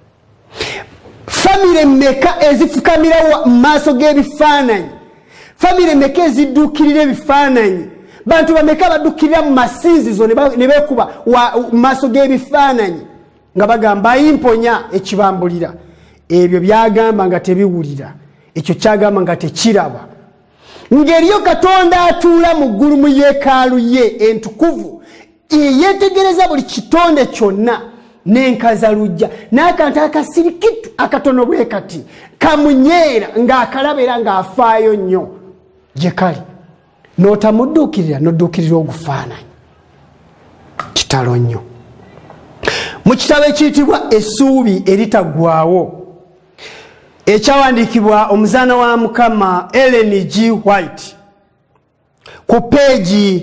Speaker 1: Famire mmeka ezifukamira mu maaso g'ebifaananyi famire mmeka ezidduukirira ebifaananyi bantu bameka baddukirira mu masinzizo ne beekuba mu maaso g'ebifaananyi nga bagamba ayimponya ekibambulira ebyo byagamba nga tebiwulira ekyo kyagamba nga tekiraba ng'eriyo Katonda atuula mu ggulu mu yeekaalu ye entukuvu yeetegereza buli kitonde kyonna n'enkazalujja n'akantu akasirikitu akatono bwe kati kamunyeera ng'akalaba era ng'afaayo nnyo gye kali n'otamudduukirira n'odduukirira ogufaananyi kitalo nnyo. Mu kitabo ekiyitibwa Essuubi Eritaggwaawo ekyawandiikibwa omuzaana wa Mukama Ellen G. White ku peegi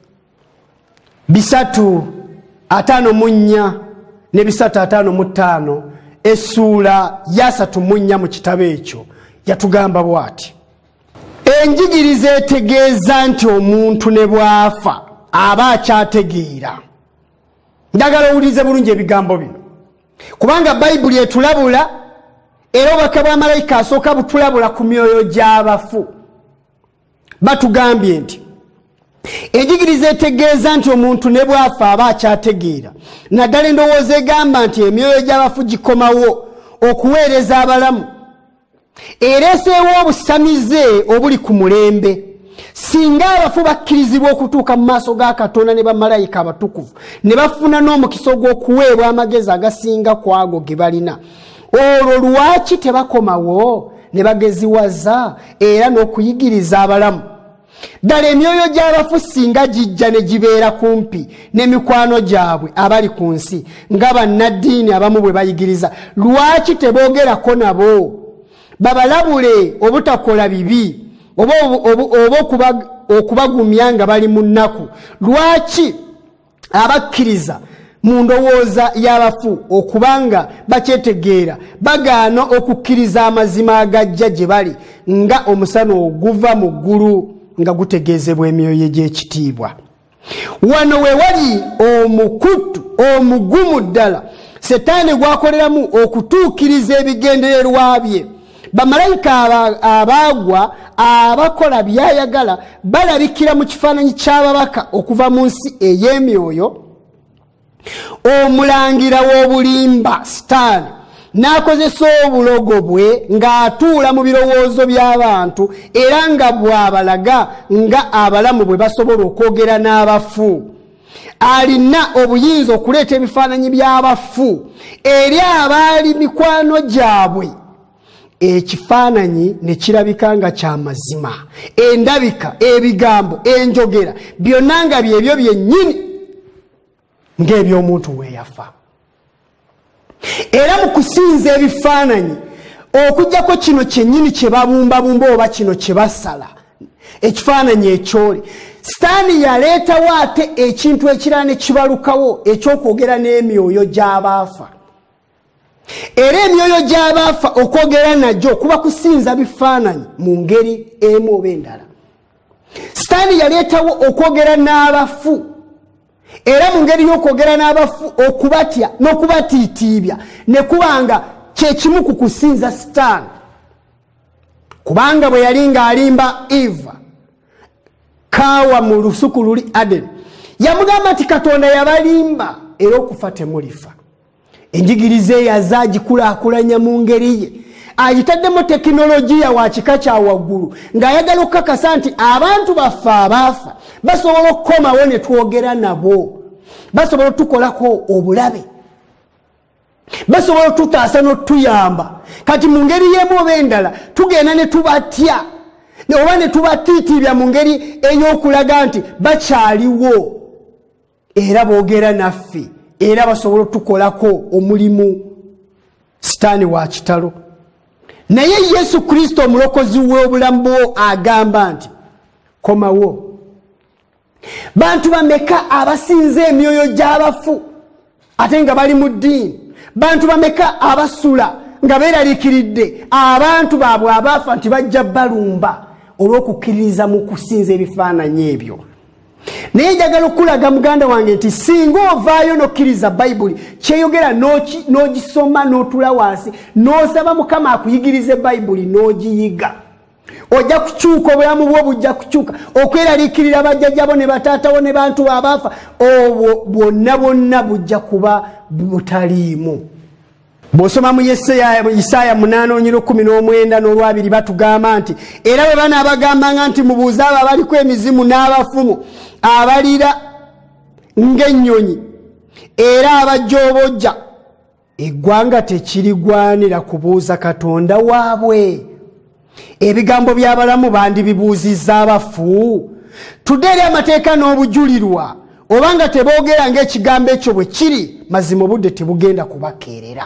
Speaker 1: bisatu ataano mu nnya ne bisatu ataano mu ttaano essuula yasatu mu nnya mu kitabo ekyo yatugamba bw'ati enjigiriza etegeeza nti omuntu ne bw'afa aba akyategeera. Njagala owulirize bulungi ebigambo bino kubanga Bayibuli etulabula era obubaka bwa malayika asooka butulabula ku myoyo gy'abafu. Batugambye nti enjigiriza etegeeza nti omuntu ne bw'afa aba akyategeera naddala endowooza egamba nti emyoyo gy'abafu gikomawo okuweereza abalamu ereeseewo obusamize obuli ku mulembe singa abafu bakkirizibwa okutuuka mu maaso ga Katonda ne bamalayika abatukuvu ne bafuna n'omukisa ogw'okuweebwa amagezi agasinga ku ago ge balina olwo lwaki tebakomawo ne bageziwaza era n'okuyigiriza abalamu. Ddala emyoyo gy'abafu singa gijja ne gibeera kumpi n'emikwano gyabwe abali ku nsi nga bannaddiini abamu bwe bayigiriza lwaki teboogerako nabo babalabule obutakola bibi oba okubagumya nga bali mu nnaku? Lwaki abakkiriza mu ndowooza y'abafu okubanga bakyetegeera bagaana okukkiriza amazima agajja gye bali nga omusana oguva mu ggulu nga gutegeezebwa emyoyo gy'ekitiibwa? Wano we wali omukutu omugumu ddala Setaani gwakoleramu okutuukiriza ebigendererwa bye. Bamalayika abaagwa abakola byayagala balabikira mu kifaananyi ky'ababaka okuva mu nsi ey'emyoyo. Omulangira w'obulimba Setaani n'akozesa obulogo bwe ng'atuula mu birowoozo by'abantu era nga bw'abalaga nga abalamu bwe basobola okwogera n'abafu. Alina obuyinza okuleeta ebifaananyi by'abafu eri abaali mikwano gyabwe. Ekifaananyi ne kirabika nga kya mazima, endabika, ebigambo, enjogera byonna nga byebyo byennyini ng'eby'omuntu we yafa. Era mu kusinza ebifaananyi okujjako kino kyennyini kye babumbabumba oba kino kye basala ekifaananyi ekyole, Setaani yaleetawo ate ekintu ekirala ne kibalukawo ekyokwogera n'emyoyo gy'abaafa. Era emyoyo gy'abaafa okwogera najjo kuba kusinza bifaananyi mu ngeri emu oba endala. Setaani yaleetawo okwogera n'abafu, era mu ngeri y'okwogera n'abafu okubatya n'okubatiitiibya ne kubanga kye kimu ku kusinza Setaani. Kubanga bwe yali ng'alimba Eva Kawa mu lusuku luli Adeni, yamugamba nti Katonda yabalimba era okufa temulifa. Enjigirize yazaagikulaakulanya mu ngeri ye, ayitaddemu tekinologiya wa kika kya waggulu ng'ayagala okukakasa nti abantu baffe abaafa basobola okukomawo ne twogera nabo, basobola otukolako obulabe, basobola otutaasa n'otuyamba. Kati mu ngeri y'emu oba endala tugenda ne tubatya oba ne tubatiitiibya mu ngeri ey'okulaga nti bakyaliwo era boogera naffe era basobola otukolako omulimu. Setaani wa kitalo. Naye Yesu Kristo omulokozi w'obulamu bwo agamba nti komawo. Bantu bameka abasinza emyoyo gy'abafu ate nga bali mu ddiini? Bantu bameka abasula nga beeraliikiridde abantu baabwe abaafa nti bajja balumba olw'okukkiririza mu kusinza ebifaananyi ebyo? Naye njagala okulaga muganda wange nti singa ovaayo n'okkiriza Bayibuli kyeyogera n'ogisoma n'otula wansi n'osaba Mukama akuyigirize Bayibuli n'ogiyiga, ojja kukyuka, obulamu bwo bujja kukyuka. Okweraliikirira bajjajjabo ne bataatawo ne bantu abaafa obwo bwonna bwonna bujja kuba butaliimu. Bw'osoma mu Isaaya munaana onyiro kumi n'omwenda n'olwabiri batugamba nti era bwe banaabagambanga nti mubuuze abo abaliko emizimu n'abafumu abalira ng'ennyonyi era abajoobojja, eggwanga tekirigwanira kubuuza Katonda waabwe. Ebigambo by'abalamu bandibibuuzizza abafu? Tudde eri amateeka n'obujulirwa obanga teboogera ng'ekigambo ekyo bwe kiri, mazima obudde tebugenda kubakeerera.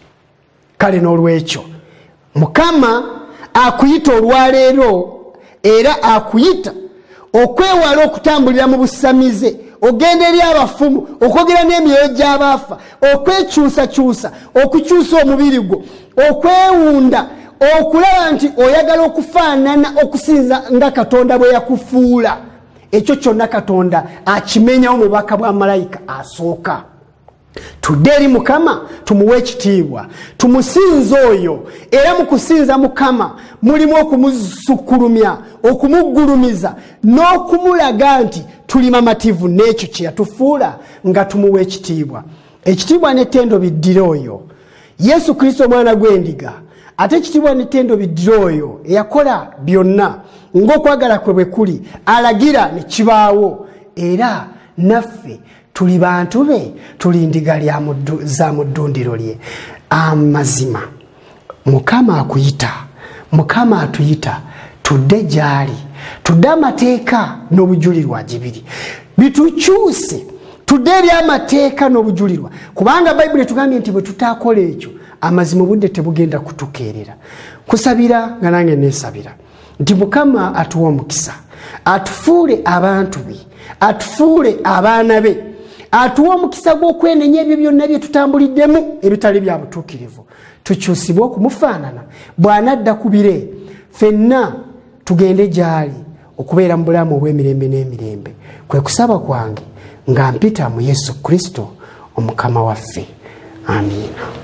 Speaker 1: Kale n'olwekyo Mukama akuyita olwaleero era akuyita okwewala okutambulira mu busamize, ogenda eri abafumu, okwogera n'emyoyo gy'abaafa, okwekyusakyusa, okukyusa omubiri gwo, okwewunda, okulaba nti oyagala okufaanana okusinza nga Katonda bwe yakufuula. Ekyo kyonna Katonda akimenyawo mu bubaka bwa malayika asooka. Tudde eri Mukama tumuwe ekitiibwa, tumusinze oyo, era mu kusinza Mukama mulimu okumusukkulumya, okumuggulumiza n'okumulaga nti tuli mamativu n'ekyo kye yatufuula nga tumuwe ekitiibwa. Ekitiibwa n'ettendo biddira oyo Yesu Kristo omwana gw'endiga, ate ekitiibwa n'ettendo biddira oyo eyakola byonna ng'okwagala kwe bwe kuli, alagira ne kibaawo, era naffe tuli bantu be, tuli ndiga za mu ddundiro lye. Amazima Mukama akuyita, Mukama atuyita, tudde gy'ali, tudde amateeka n'obujulirwa gibiri bitukyuse, tudde eri amateeka n'obujulirwa, kubanga Bayibuli etugambye nti bwe tutaakola ekyo amazima obudde tebugenda kutukeerera. Kusabira nga nange neesabira nti Mukama atuwa omukisa, atufuule abantu be, atufuule abaana be, atuwa omukisa gw'okwenenya ebyo byonna bye tutambuliddemu ebitali bya butuukirivu, tukyusibwe okumufaanana bw'anadda ku bire, ffenna tugende gy'ali okubeera mu bulamu obw'emirembe n'emirembe. Kwe kusaba kwange nga mpita mu Yesu Kristo Omukama waffe. amiina.